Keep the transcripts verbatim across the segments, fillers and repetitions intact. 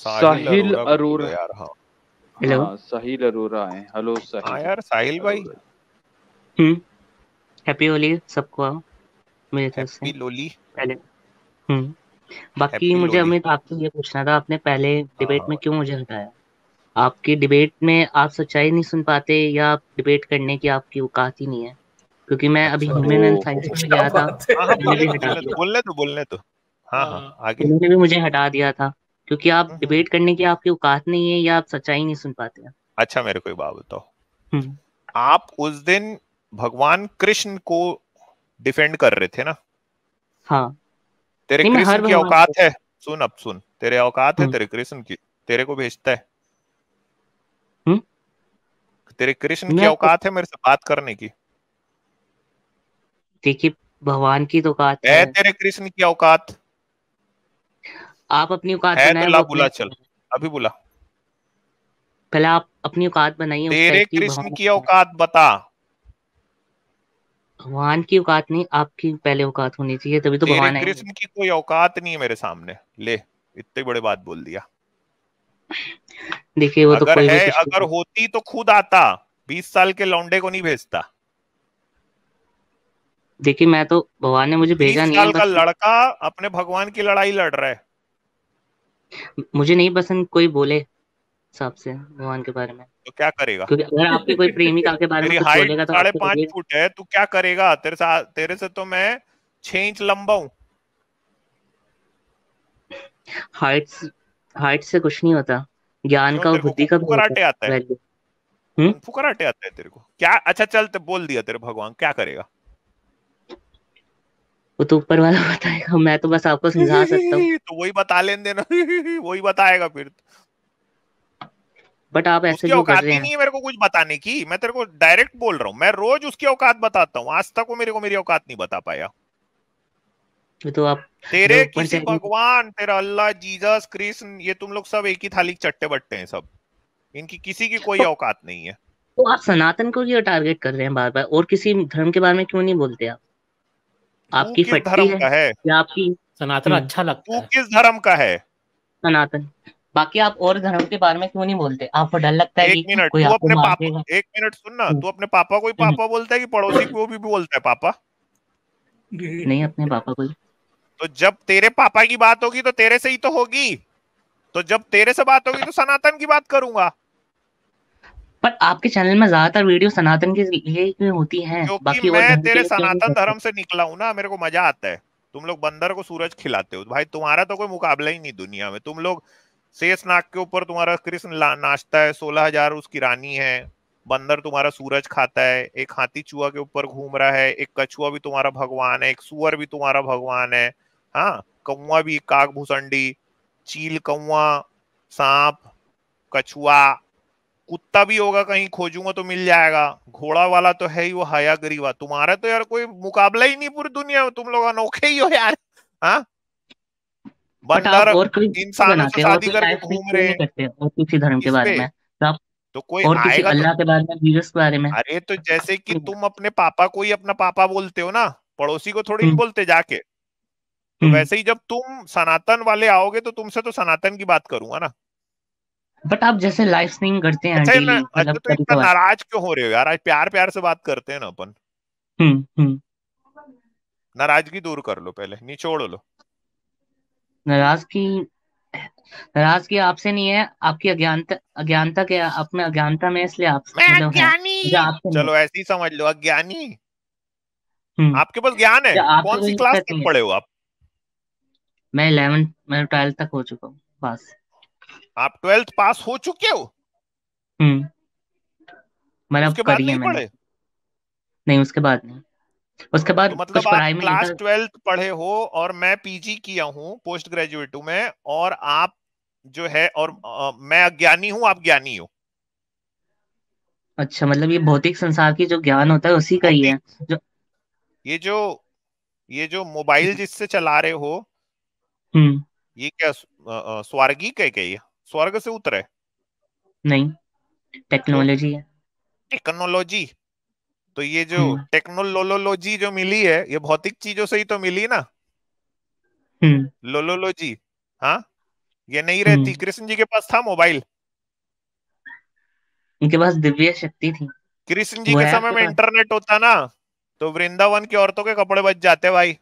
साहिल साहिल अरोरा को बोलो अरोरा। यार। हाँ हेलो। हाँ साहिल अरोरा है। हेलो हाँ साहिल यार साहिल भाई, अरोरा। हम्म हैप्पी होली सबको मेरी तरफ से हैप्पी लोली। पहले। हम्म बाकी हैप्पी मुझे लोली। अमित आपसे ये पूछना था, आपने पहले हाँ डिबेट हाँ में भाई। क्यों मुझे हटाया? आपकी डिबेट में आप सच्चाई नहीं सुन पाते या आप डिबेट करने की आपकी औकात ही नहीं है? क्योंकि मैं अभी अच्छा ह्यूमन ओ एंड में क्या गया था, बात है। हाँ हाँ, मैंने बोलने भी तो हटा बोलने तो दिया। बोलने तो बोलने तो हाँ हाँ हाँ, आगे। उन्होंने भी मुझे हटा दिया था क्योंकि आप हम्म, हम्म। डिबेट करने की आपकी औकात नहीं है या आप सच्चाई नहीं सुन पाते हैं। अच्छा मेरे को एक बात बताओ, हम्म आप उस दिन भगवान कृष्ण को डिफेंड कर रहे थे ना? हाँ। तेरे नहीं, मैं हर कृष्ण की भगवान को। औकात है? सुन अब सुन, तेरे औकात है हम्म तेरे कृष्ण की? तेरे को भेजता है? हम्म तेरे कृष्ण की मैं औकात है मेरे से बात करने की? देखिए, भगवान की तो औकात है। है तेरे कृष्ण की औकात? आप अपनी औकात है तो बनाए, ला वो अपने। बुला, चल अभी बुला। पहले आप अपनी औकात बनाइए उस तेरे टाइप की कृष्ण भगवान की की। औकात बता। भगवान की औकात नहीं, आपकी पहले औकात होनी चाहिए, तभी तो तेरे भगवान आएंगे। कृष्ण की कोई औकात नहीं है मेरे सामने, ले इतनी बड़ी बात बोल दिया। देखिए, वो तो अगर कोई भी है, कुछ अगर भी। होती तो खुद आता, बीस साल के लौंडे को नहीं भेजता। देखिए, मैं तो भगवान ने मुझे बीस भेजा नहीं है साल का बस। लड़का अपने भगवान की लड़ाई लड़ रहा है। मुझे नहीं पसंद कोई बोले हिसाब से भगवान के बारे में। तो क्या करेगा? क्योंकि अगर आपके कोई प्रेमिका के बारे में तेरी कुछ हाइट बोलेगा तो साढ़े आपको पांच लगेगा। फुट है, तू क्या करेगा? तेरे साथ, तेरे से तो मैं छह इंच लंबा हूं। हाइट हाइट से कुछ नहीं होता, ज्ञान क्यों, का और तेरे को बुद्धि का कुंफू भी होता कराटे आता है है? वैल्यू। हम्म कुंफू कराटे आता है तेरे को क्या? अच्छा चल, तो बोल दिया तेरे भगवान, क्या करेगा? वो तो ऊपर वाला बताएगा, मैं तो बस आपको समझा सकता हूँ। तो वही बता लेने देना। वही बताएगा फिर। बट आप ऐसे उसकी क्यों कर औकात रहे ही हैं? नहीं है मेरे को कुछ बताने की। मैं तेरे को डायरेक्ट बोल रहा हूँ, मैं रोज उसकी औकात बताता हूँ, आज तक वो मेरे को मेरी औकात नहीं बता पाया। वो तो आप तेरे जब ऊपर किसी जाएंगे। भगवान, तेरा अल्लाह, जीसस, कृष्ण, ये तुम लोग सब एक ही थाली के चट्टे बट्टे हैं सब। इनकी किसी की कोई तो, औकात नहीं है। तो आप सनातन को क्यों टारगेट कर रहे हैं बार बार, और किसी धर्म के बारे में क्यों नहीं बोलते आप? तू आपकी किस फटती धर्म है का है? या आपकी? सनातन हम्म अच्छा लगता तू है। किस धर्म का है? सनातन। बाकी आप और धर्म के बारे में क्यों नहीं बोलते? आपको डर लगता है एक कि मिनट, कोई तू आपको अपने मार पापा, देगा? एक मिनट सुन ना, हम्म, तू अपने पापा को ही हम्म, पापा बोलता है कि पड़ोसी को भी बोलता है पापा? नहीं, अपने पापा को ही। तो जब तेरे पापा की बात होगी तो तेरे से ही तो होगी। तो जब तेरे से बात होगी तो सनातन की बात करूंगा। पर आपके चैनल में ज्यादातर वीडियो सनातन के लिए ही होती हैं, क्योंकि बाकी और मैं धर्म के तेरे लिए क्यों नहीं सनातन करते? धर्म से निकला हूं ना, मेरे को मजा आता है। तुम लोग बंदर को सूरज खिलाते हो भाई, तुम्हारा तो कोई मुकाबला ही नहीं दुनिया में। तुम लोग शेष नाग के ऊपर तुम्हारा कृष्ण ला- नाचता है, सोलह हजार उसकी रानी है। बंदर तुम्हारा सूरज खाता है, एक हाथी चूहा के ऊपर घूम रहा है, एक कछुआ भी तुम्हारा भगवान है, एक सुअर भी तुम्हारा भगवान है। हाँ, कौवा भी, काग भूसंडी, चील कौवा, सांप, कछुआ, कुत्ता भी होगा कहीं खोजूंगा तो मिल जाएगा। घोड़ा वाला तो है ही वो, हया गरीबा। तुम्हारा तो यार कोई मुकाबला ही नहीं पूरी दुनिया में, तुम लोग अनोखे ही हो यार। हाँ, बट आप बंदर और कोई वीडियो इंसानों से बनाते हैं और शादी कोई करके लाइव स्ट्रीम घूम क्यों रहे नहीं हैं। करते और किसी धर्म के किस बारे पे? में? तो आप तो कोई और किसी आएगा तो, अल्लाह के बारे में, वीडियोस के बारे में अरे तो जैसे कि क्यों नहीं? तुम अपने पापा को ही अपना पापा बोलते हो ना, पड़ोसी को थोड़ी नहीं हम्म बोलते जाके। तो हम्म वैसे ही जब तुम सनातन वाले आओगे तो तुमसे तो सनातन की बात करूंगा ना। बट आप जैसे लाइव स्ट्रीम करते हैं अच्छा ये ना, डेली, अच्छा मतलब तो कभी इतना कभार। नाराज क्यों हो रहे हो यार? आज प्यार प्यार से बात करते हैं ना अपन। हम्म हम्म नाराजगी दूर कर लो, पहले निचोड़ लो। नाराजगी नाराजगी आपसे नहीं है, आपकी अज्ञानता। अज्ञानता के आप में अज्ञानता में, इसलिए आप मैं मतलब है, मुझे अज्ञानी, आपसे नहीं है। चलो ऐसे ही समझ लो, अज्ञानी। हम्म आपके पास ज्ञान है? मुझे आपसे कौन सी कोई क्लास दिक्कत तक नहीं है। पढ़े हो आप? मैं इलेवेंथ, मैं ट्वेल्थ तक हो चुका हूँ बस। आप ट्वेल्थ पास हो चुके हो? हम्म मतलब उसके बाद करी है नहीं मैंने। पढ़े? नहीं, उसके बाद नहीं। उसके तो बाद कुछ मतलब आप पढ़ाई में नहीं क्लास था। ट्वेल्थ पढ़े हो और मैं पीजी किया हूँ, पोस्ट ग्रेजुएट हूँ मैं, और आप जो है, और अ, मैं अज्ञानी हूँ, आप ज्ञानी हो। अच्छा, मतलब ये भौतिक संसार की जो ज्ञान होता है उसी का ही भौतिक, है जो। ये जो ये जो मोबाइल जिससे चला रहे हो, हम्म ये क्या स्व- अ, अ, स्वर्गिक है क्या? ये स्वर्ग से उतरे? नहीं, तो टेक्नोलॉजी है। टेक्नोलॉजी, तो ये जो हम्म टेक्नोलॉजी जो मिली है, ये भौतिक चीजों से ही तो मिली ना। हम्म लोलोलॉजी, हाँ। ये नहीं रहती। कृष्ण जी के पास था मोबाइल? उनके पास दिव्य शक्ति थी। कृष्ण जी वो के है समय आपके में पास। इंटरनेट होता ना तो वृंदावन की औरतों के कपड़े बच जाते भाई।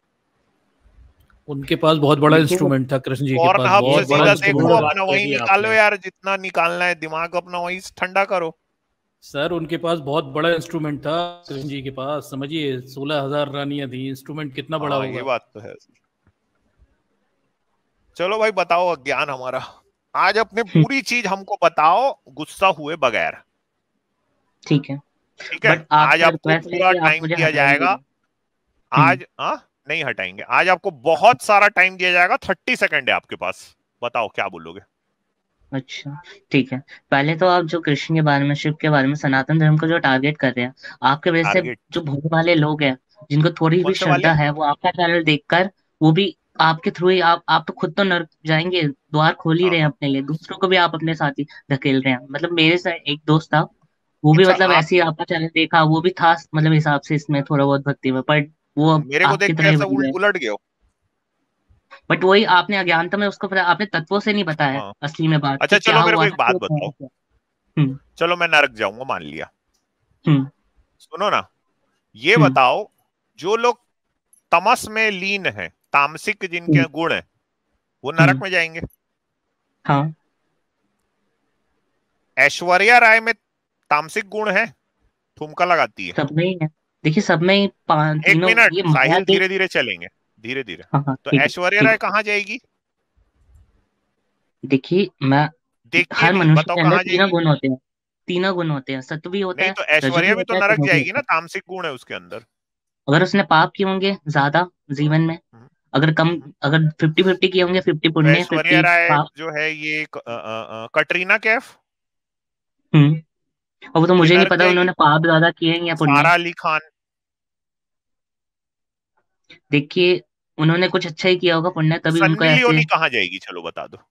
उनके पास बहुत बड़ा देखिए वो इंस्ट्रूमेंट था कृष्ण जी के पॉर्न पास, हब से बहुत बड़ा सीधा इंस्ट्रूमेंट देखो, था। अपना वही निकालो यार, जितना निकालना है, दिमाग अपना वही ठंडा करो। सर उनके पास बहुत बड़ा इंस्ट्रूमेंट था कृष्ण जी के पास, समझिए सोलह हजार रानियां थी, इंस्ट्रूमेंट कितना बड़ा हाँ होगा। ये बात तो है। चलो भाई बताओ अज्ञान हमारा, आज अपने पूरी चीज हमको बताओ गुस्सा हुए बगैर। ठीक है, ठीक है, बट आज आपसे आपको रिक्वेस्ट है पूरा कि आप टाइम मुझे दिया हटाएंगे जाएगा। नहीं। हम्म, आज हाँ नहीं हटाएंगे, आज आपको बहुत सारा टाइम दिया जाएगा, थर्टी सेकंड है आपके पास, बताओ क्या बोलोगे। अच्छा ठीक है। पहले तो आप जो कृष्ण के बारे में, शिव के बारे में, सनातन धर्म को जो टारगेट कर रहे हैं, आपके वजह से टारगेट जो भोले वाले लोग हैं, जिनको थोड़ी भी कौन से वाले? श्रद्धा है, वो आपका चैनल देखकर वो भी आपके थ्रू ही, आप आप तो खुद तो नर्क जाएंगे, द्वार खोल ही हाँ रहे हैं हाँ। अपने लिए, दूसरों को भी आप अपने साथ ही धकेल रहे हैं। मतलब मेरे साथ एक दोस्त था, वो भी अच्छा मतलब आप ऐसे ही आपका चैनल देखा, वो भी था मतलब हिसाब से इसमें थोड़ा बहुत भक्ति में, पर वो अब मेरे को आपकी देख के तरह ही ऐसा बन उल, गया। उलट गए हो। बट वही आपने अज्ञानता में उसको पता, आपने तत्वों से नहीं बताया हाँ असली में बात अच्छा कि क्या चलो मेरे को हुआ एक था, बात क्यों था बताओ, ऐसा। हम्म। चलो मैं नरक जाऊंगा मान लिया, हम्म। सुनो ना, ये हम्म। बताओ जो लोग तमस में लीन है, तामसिक हम्म। जिनके गुण है, वो नरक हम्म। में जाएंगे? हाँ। ऐश्वर्या राय में तामसिक गुण है, ठुमका लगाती है। सब में ही है। देखिए सब में ही पां- एक तीनों मिनट ये माया साहिल, देख। धीरे धीरे चलेंगे, धीरे धीरे। हाँ हाँ तो ठीक है। ऐश्वर्या ठीक राय है, कहाँ जाएगी? देखिए मैं, देखिए हर नहीं, मनुष्य बताओ के अंदर कहाँ तीनों जाएगी। गुण होते हैं। तीनों गुण होते हैं, सत्व भी होता नहीं है, तो रज भी ऐश्वर्या भी तो होता है, नरक तमो भी जाएगी होता ना, है। तामसिक गुण है उसके अंदर। अगर उसने पाप किए होंगे ज्यादा जीवन में, हम्म, अगर कम, हम्म। अगर फिफ्टी फिफ्टी किए होंगे, फिफ्टी तो पुण्य ऐश्वर्या फिफ्टी राय पाप। जो है ये क- अ, अ, अ, कटरीना कैफ, हम्म। और वो तो ये मुझे नहीं नरक पता जाएगी। उन्होंने पाप ज्यादा किए हैं या पुण्य। सारा अली खान, देखिए उन्होंने कुछ अच्छा ही किया होगा पुण्य, तभी उनको सन्नी ऐसे। लियोनी कहाँ जाएगी, चलो बता दो।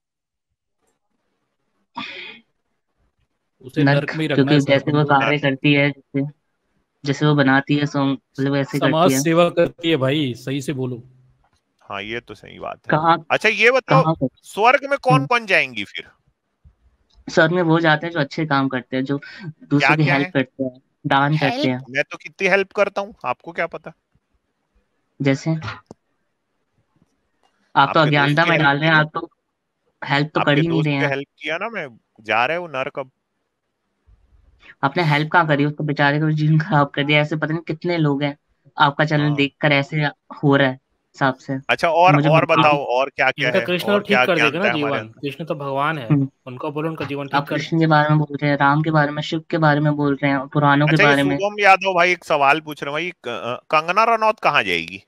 उसे नर्क नर्क, में ही रखना है क्योंकि सर जैसे वो बंदो। कार्य नर्क। करती है, जैसे जैसे वो बनाती है सॉन्ग, मतलब ऐसे करती समाज है। सेवा करती है भाई, सही से बोलो। हाँ ये तो सही बात है। कहाँ, अच्छा ये बताओ, कहाँ पर। स्वर्ग में कौन हम्म। कौन जाएंगी फिर? स्वर्ग में वो जाते हैं जो अच्छे काम करते हैं, जो क्या दूसरों की क्या हेल्प है? करते हैं, दान करते हेल्प? हैं। मैं तो कितनी हेल्प करता हूँ, आपको क्या पता। जैसे आप तो आपके दोस्त अज्ञानता की में हेल्प डाल रहे की हैं, ना, आप तो हेल्प तो कर आपके ही नहीं दोस्त रहे की हैं। हेल्प किया ना मैं, जा रहे हो नरक अब। आपने हेल्प कहाँ करी, उसको बेचारे को जीवन खराब कर दिया। ऐसे पता नहीं कितने लोग हैं आपका चैनल हाँ देखकर ऐसे हो रहा है हिसाब से। अच्छा, तो और मुझे और बिल्कुल भी। बताओ और क्या क्या इनका है, कृष्ण तो और क्या ठीक कर देगा ज्ञानता ना है हमारे जीवन, अंदर। कृष्ण तो भगवान है, हम्म। उनको बोलो उनका जीवन ठीक आप कर दे। कृष्ण के बारे में बोल रहे हैं, राम के बारे में, शिव के बारे में बोल रहे हैं, पुराणों के अच्छा ये बारे में। शुभम यादव भाई एक सवाल पूछ रहे हैं भाई, क- कंगना रनौत कहाँ जाएगी?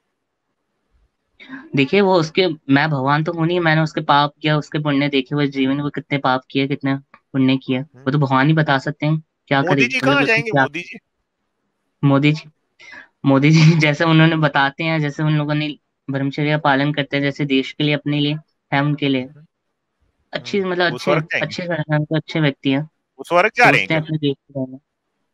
देखिए वो उसके, मैं भगवान तो हूं नहीं, मैंने उसके पाप किया, उसके पुण्य देखे हुए जीवन में, वो कितने पाप किए, कितने पुण्य किए, हम्म? वो तो भगवान ही बता सकते हैं क्या मोदी करेगी, जी कहाँ मतलब जाएंगे, क्या। मोदी जी? मोदी जी, मोदी जी जैसे उन्होंने बताते हैं, जैसे उन लोगों ने ब्रह्मचर्य का पालन करते हैं, जैसे देश के लिए, अपने लिए, है उनके लिए हम्म, अच्छी, हम्म। मतलब वो अच्छे, स्वर्ग जाएंगे? अच्छे हैं, तो अच्छे व्यक्ति हैं, वो स्वर्ग जा रहे हैं सोचते हैं क्या? अपने देश के बारे में।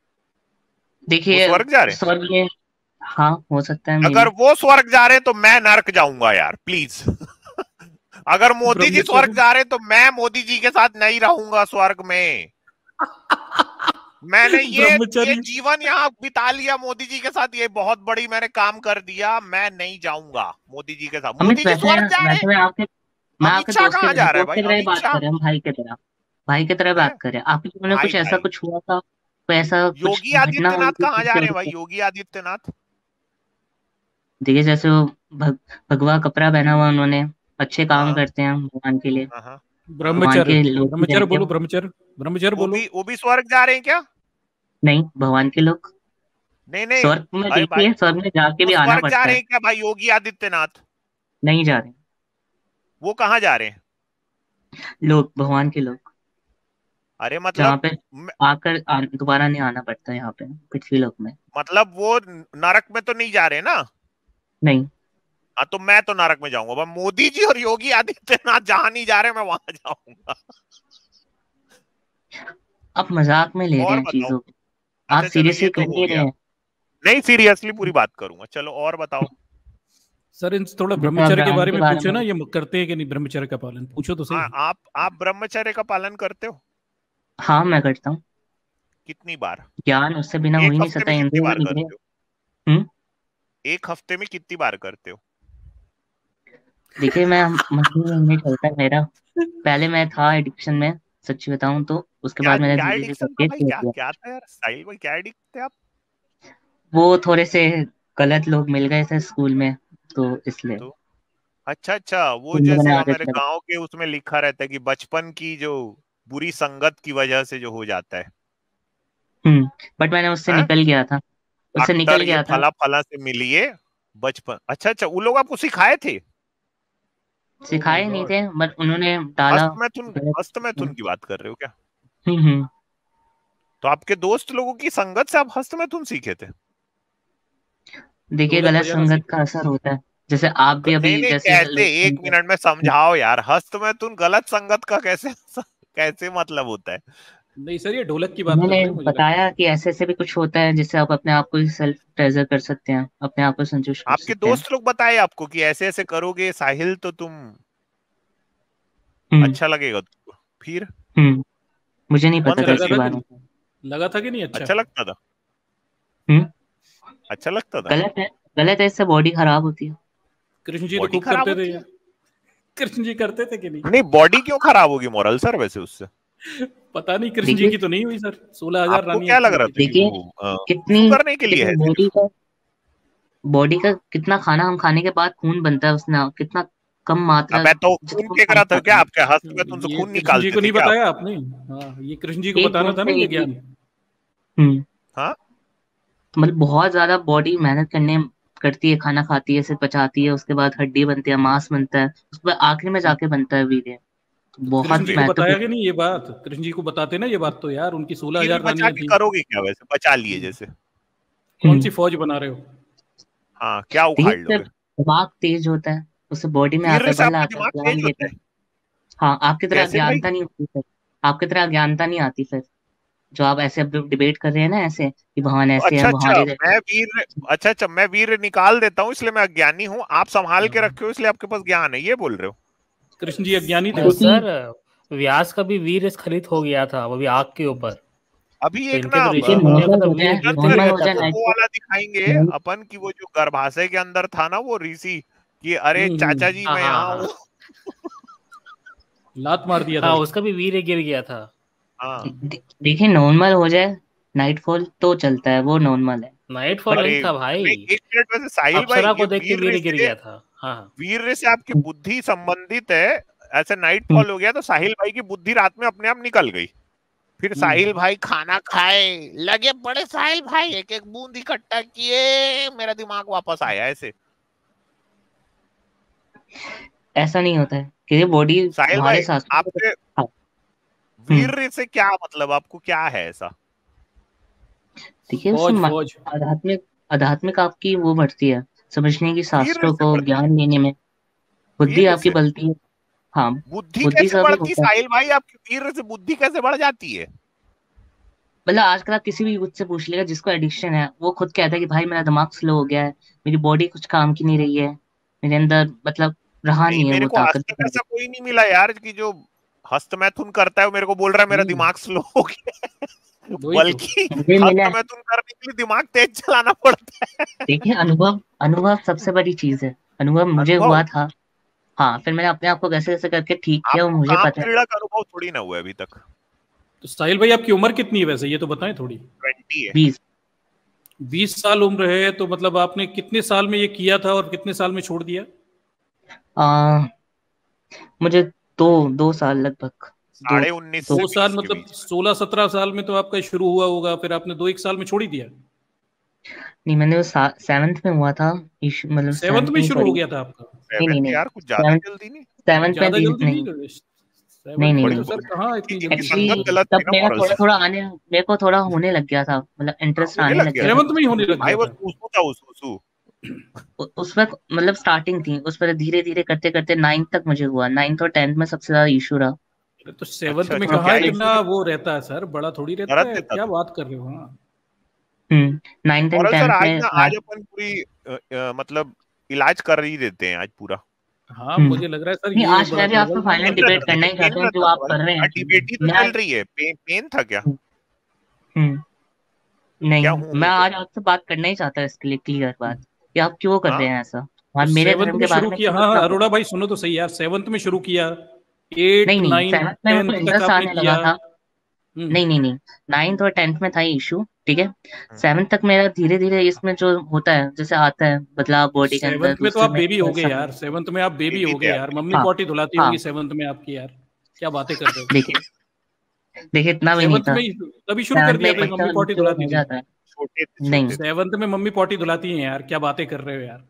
वो देखिए स्वर्ग जा रहे हैं? स्वर्ग में, हाँ हो सकता है मे अगर भी। वो स्वर्ग जा रहे हैं तो मैं नरक जाऊंगा यार प्लीज। अगर मोदी जी स्वर्ग ब्रह्मचर्य। जा रहे हैं तो मैं मोदी जी के साथ नहीं रहूंगा स्वर्ग में। मैंने ये ये ब्रह्मचर्य। जीवन यहाँ बिता लिया मोदी जी के साथ, ये बहुत बड़ी मैंने काम कर दिया, मैं नहीं जाऊंगा मोदी जी के साथ। अमित मोदी जी वैसे, स्वर्ग जा रहे हैं। वैसे मैं आपके, मैं अमित आपके शाह दोस्त के कहाँ जा रहा है दोस्त भाई, की तरह ही अमित बात शाह कर रहे हैं, भाई की तरह, भाई की तरह है? बात कर रहे हैं। आपके जीवन में भाई कुछ ऐसा भाई कुछ हुआ था, कोई ऐसा कुछ योगी घटना हुई आदित्यनाथ थी कहाँ जा जिसकी रहे हैं वजह भाई, से। योगी आदित्यनाथ? देखिए जैसे वो भग, भगवा कपड़ा पहना हुआ उन्होंने, अच्छे काम हाँ करते हैं भगवान के लिए, हाँ हाँ हाँ। भगवान ब्रह्मचर्य। के लोग भी ब्रह्मचर्य रहते हैं बोलो, वो। ब्रह्मचर्य। ब्रह्मचर्य वो बोलो। भी वो भी स्वर्ग जा रहे हैं क्या? नहीं, भगवान के लोग नहीं नहीं, स्वर्ग में, अरे भाई देखिए स्वर्ग में जाके वो भी आना स्वर्ग जा पड़ता रहे है। हैं क्या भाई, योगी आदित्यनाथ? नहीं जा रहे वो कहाँ जा रहे हैं? लोग, भगवान के लोग, अरे जहाँ मतलब पे म- आकर आ, दोबारा नहीं आना पड़ता यहाँ पे पृथ्वी लोक में। मतलब वो नरक में तो नहीं जा रहे ना? नहीं, हाँ तो मैं तो नरक में जाऊंगा, मोदी जी और योगी आदित्यनाथ जहां नहीं जा रहे मैं वहां जाऊंगा। आप मजाक में ले रहे और हैं बताओ। चीजों को, आप अच्छा चलो ये सीरियसली तो कर हो नहीं रहे गया, हैं। नहीं सीरियसली पूरी बात करूंगा, चलो और बताओ। सर इनसे थोड़ा जैसे आप ब्रह्मचर्य के ब्राह्मण बारे के में बारे पूछो ना, में, ये करते हैं कि नहीं ब्रह्मचर्य का पालन, पूछो तो हाँ, सही। आप आप ब्रह्मचर्य का पालन करते हो? हाँ मैं करता हूँ। कितनी बार? ज्ञान उससे बिना हो ही एक नहीं हफ्ते सकता, में कितनी हिंदू में बार लिख रहे करते हो? हैं। हम्म एक हफ्ते में कितनी बार करते हो? देखिए मैं महीने महीने चलता है मेरा। पहले मैं था एडिक्शन में, सच्ची बताऊं तो, उसके क्या बाद मैंने क्या धीरे धीरे एडिक्शन था करके भाई? छोड़ क्या दिया। क्या था यार साहिल भाई, क्या एडिक्ट थे आप? वो थोड़े से गलत लोग मिल गए थे स्कूल में, तो इसलिए तो अच्छा अच्छा, वो फिर मैंने जैसे आदत हमारे लग। गांव के उसमें लिखा रहता है कि बचपन की जो बुरी संगत की वजह से जो हो जाता है। हम्म बट मैंने उससे हैं? निकल गया था, उससे निकल डॉक्टर ये गया था। फला फला से मिलिए बचपन। अच्छा अच्छा, वो लोग आपको सिखाए थे? ओ माय सिखाए नहीं गॉड। थे बट उन्होंने डाला हस्तमैथुन, गलत हस्तमैथुन में। की बात कर रहे हो क्या? हम्म हम्म तो आपके दोस्त लोगों की संगत से आप हस्तमैथुन सीखे थे? देखिए ढोलक गलत बजाना संगत सीखे का थे। असर होता है, जैसे आप भी नहीं अभी नहीं, जैसे कैसे? लोग एक सुनते हैं। मिनट में हम्म, समझाओ यार, हस्तमैथुन गलत संगत का कैसे कैसे मतलब होता है? नहीं सर, ये ढोलक की बात कर उन्होंने रहे हैं मुझे लगता बताया कि ऐसे ऐसे भी कुछ होता है जिससे आप अपने आप को सेल्फ प्रेजर कर सकते हैं, अपने आप को संतुष्ट कर आपके सकते हैं। दोस्त लोग बताए आपको कि ऐसे ऐसे करोगे साहिल तो तुम हम्म अच्छा लगेगा तुमको? फिर हम्म मुझे नहीं बंद पता है। अच्छा था कर लगा इसके दिए? था कि बारे नहीं? में। लगा था कि नहीं अच्छा? अच्छा लगता था? हम्म अच्छा लगता था? गलत है, गलत है, इससे बॉडी खराब होती है। कृष्ण जी तो बॉडी खूब खराब करते थे होती है? यार। कृष्ण जी करते थे कि नहीं? नहीं, बॉडी क्यों खराब होगी मोरल सर वैसे उससे? पता नहीं, कृष्ण जी देखिए की तो नहीं हुई सर, सोलह हजार आपको रानियां क्या लग थी रहा अभी था तक। कि देखिए वो अ, कितनी शुरू करने के लिए कितनी है बॉडी सिर्फ? का बॉडी का कितना खाना हम खाने के बाद खून बनता है उसमें, कितना कम मात्रा अब तो खून जितना हम के खाना करा था खाते क्या? हैं। आपके हस्त में तुमसे ये खून कृष्ण जी निकालते को थे नहीं क्या आप? बताया आपने? हाँ, ये कृष्ण जी को एक बताना बूंद था ना से ये एक ज्ञान। हम्म हाँ, मतलब बहुत ज्यादा बॉडी मेहनत करने करती है, खाना खाती है, फिर पचाती है, उसके बाद हड्डी बनती है, मांस बनता है, उसके बाद आखिरी में जाके बनता है वीर्य। तो तो कृष्ण बहुत जी वीर्य। को बताया कि महत्वपूर्ण। नहीं ये बात? कृष्ण जी को बताते ना ये बात तो यार, उनकी सोलह वीर्य हजार बचा रानियां के थी। करोगे क्या वैसे? बचा लिए जैसे? कौन सी हम्म फौज बना रहे हो? हाँ, क्या देखिए उखाड़ इससे लोगे? दिमाग तेज होता है, उससे बॉडी में आता वीर्य है, से बल आपका आता है, दिमाग ज्ञान तेज देता होता है। है? हाँ आपकी तरह कैसे भाई? अज्ञानता नहीं होती फिर, आपकी तरह अज्ञानता नहीं आती फिर, जो आप ऐसे अब डिबेट कर रहे हैं ना ऐसे कि भगवान तो ऐसे है अच्छा अच्छा, वहां जैसे। मैं वीर अच्छा अच्छा मैं वीर निकाल देता हूँ इसलिए मैं अज्ञानी हूँ, आप संभाल के हाँ। रखे हो इसलिए आपके पास ज्ञान है, ये बोल रहे हो? कृष्ण जी अज्ञानी थे अ, मतलब। देखिए सर व्यास का भी वीर स्खलित हो गया था, वो भी आग के ऊपर। अभी तो एक इनके ना तो देखिए ऋषि मुनियों का नॉर्मल तो हो वीर जाए, फ्यूचर गिरते में नॉर्मल हो रहता जाए वो था। नाइट वो को। वाला दिखाएंगे अपन की वो जो गर्भाशय के अंदर था ना वो ऋषि, कि अरे हम्म चाचा हम्म जी हाँ मैं हाँ यहाँ हूँ। हाँ लात मार दिया था हाँ, उसको। उसका भी वीर गिर गया था। हाँ, दे- देखिए नॉर्मल हो जाए नाइटफॉल तो चलता है, वो नॉर्मल है। नाइटफॉल बट नहीं अरे था भाई, नहीं, एक मिनट, वैसे साहिल भाई अप्सरा ये को देख के वीर वीर गिर से गया था। हाँ हाँ। वीर से आपकी बुद्धि संबंधित है, ऐसे नाइट हम्म, फॉल हो गया तो साहिल भाई की बुद्धि रात में अपने आप निकल गई। फिर साहिल हम्म भाई खाना खाए लगे पड़े, साहिल भाई एक एक बूंद इकट्ठा किए, मेरा दिमाग वापस आया ऐसे। ऐसा नहीं होता है कि बॉडी साहिल हमारे भाई, शास्त्रों में। आपके हाँ, हम्म वीर से क्या मतलब, आपको क्या है ऐसा? देखिए उससे फौज मा- फौज। आध्यात्मिक आध्यात्मिक आपकी वो बढ़ती है, समझने की, वीर शास्त्रों से को बढ़ती? ज्ञान लेने में बुद्धि वीर आपकी से बढ़ती है। हाँ बुद्धि बुद्धि कैसे का भी बढ़ती होता है। साहिल भाई? आपकी वीर से बुद्धि कैसे बढ़ जाती है? मतलब आजकल आप किसी भी यूथ से पूछ लेगा जिसको एडिक्शन है, वो खुद कहता है कि भाई मेरा दिमाग स्लो हो गया है, मेरी बॉडी कुछ काम की नहीं रही है, मेरे अंदर मतलब रहा नहीं, नहीं है मेरे वो को आज ताकत तक वगैरह। ऐसा कोई नहीं मिला यार कि जो हस्तमैथुन करता है वो मेरे को बोल रहा है मेरा हम्म दिमाग स्लो हो गया। वही तो। बल्कि मुझे मिला है। हस्तमैथुन करने के लिए दिमाग तेज चलाना पड़ता है। देखिए अनुभव, अनुभव सबसे बड़ी चीज है, अनुभव मुझे अनुभव? हुआ था। हाँ फिर मैंने अपने आप को कैसे कैसे करके ठीक किया, वो आपको मुझे काम पता है। क्रीड़ा का अनुभव थोड़ी ना हुआ है अभी तक। तो साहिल भाई आपकी उम्र कितनी है वैसे, ये तो बताएं थोड़ी। ट्वेंटी है। बीस। बीस साल उम्र है तो मतलब आपने कितने साल में ये किया था और कितने साल में छोड़ दिया? आ, मुझे दो दो साल लगभग। दो साढ़े उन्नीस दो से दो साल बीस के मतलब बीच में। सोलह सत्रह साल में तो आपका शुरू हुआ होगा, फिर आपने दो एक साल में छोड़ ही दिया? नहीं मैंने सेवन्थ में हुआ था इशू, मतलब सेवन्थ सेवन्थ में नहीं शुरू हो सॉरी। गया था आपका? नहीं नहीं सेवेंथ नहीं यार, कुछ ज्यादा सेवन्थ, जल्दी नहीं? सेवन्थ में ज्यादा भी जल्दी नहीं। नहीं? नहीं सेवन्थ नहीं में बड़ी नहीं तो सर कहाँ इनकी, इतनी इनकी जल्दी शुरू संगत होता एक्चुअली है? गलत थी तब ना मेरा मॉरल थोड़ा सर। थोड़ा आने, मेरे को थोड़ा होने लग गया था, मतलब हाँ, इंटरेस्ट होने आने लग लग गया गया था। था सेवन्थ में ही होने लग भाई गया वो था? सूसू था, वो सूसू। उ- उस वक्त, मतलब स्टार्टिंग थी उस पर, धीरे धीरे करते करते नाइन्थ तक मुझे हुआ, नाइन्थ और टेंथ में सबसे ज्यादा इशू रहा। अरे तो सेवन्थ अच्छा में अच्छा, थोड़ा कहाँ क्या फिर इशू इतना था? वो रहता है सर, बड़ा थोड़ी रहता दर्द है, देता क्या था? बात कर रहे हो? हाँ hmm ninth and moral sir, tenth आज में ना, आ, आज अपन पूरी अ, अ, मतलब इलाज कर ही देते हैं आज पूरा। हाँ मुझे लग रहा है सर नहीं, ये आज बड़ा मैं भी आपको लेवल फाइनल डिबेट करना ही चाहता हूँ जो आप कर रहे हैं। डिबेट ही तो मैं चल रही है, पे, पेन था क्या? हम्म नहीं, क्या हूँ मैं मैं आज आपसे बात करना ही चाहता हूँ इसके लिए क्लियर बात कि आप क्यों कर हाँ? रहे हैं ऐसा तो और मेरे सेवंथ धर्म में के बारे शुरू में किया। क्यों हाँ इतना अरोड़ा भाई सुनो तो सही यार, सेवंथ में शुरू किया, एट नहीं नहीं नाइन सेवन्थ में टेंथ मेरे को तक इंटरेस्ट आपने आने किया। लगा था। हम्म नहीं नहीं नहीं नाइन्थ और टेंथ में था ये इशू, ठीक है। हम्म। सेवन्थ तक मेरा धीरे धीरे इसमें जो होता है जैसे आता है बदलाव बॉडी के अंदर, सेवंथ में तो दूसरे आप में बेबी हो गए ऐसा- यार, सेवंथ में आप बेबी बेबी हो थे गए आप। यार, मम्मी हाँ पॉटी धुलाती हाँ होंगी सेवंथ में आपकी यार, क्या बातें कर रहे हो। देखिए देखिए इतना भी नहीं सेवंथ था। में ही तभी शुरू कर सेवन्थ में दिया एक था बच्चा मम्मी पॉटी मैच्योर धुलाती हो थी। जाता है। छोटे थे नहीं छोटे थे। सेवंथ में मम्मी पॉटी धुलाती हैं यार, क्या बातें कर रहे हो यार।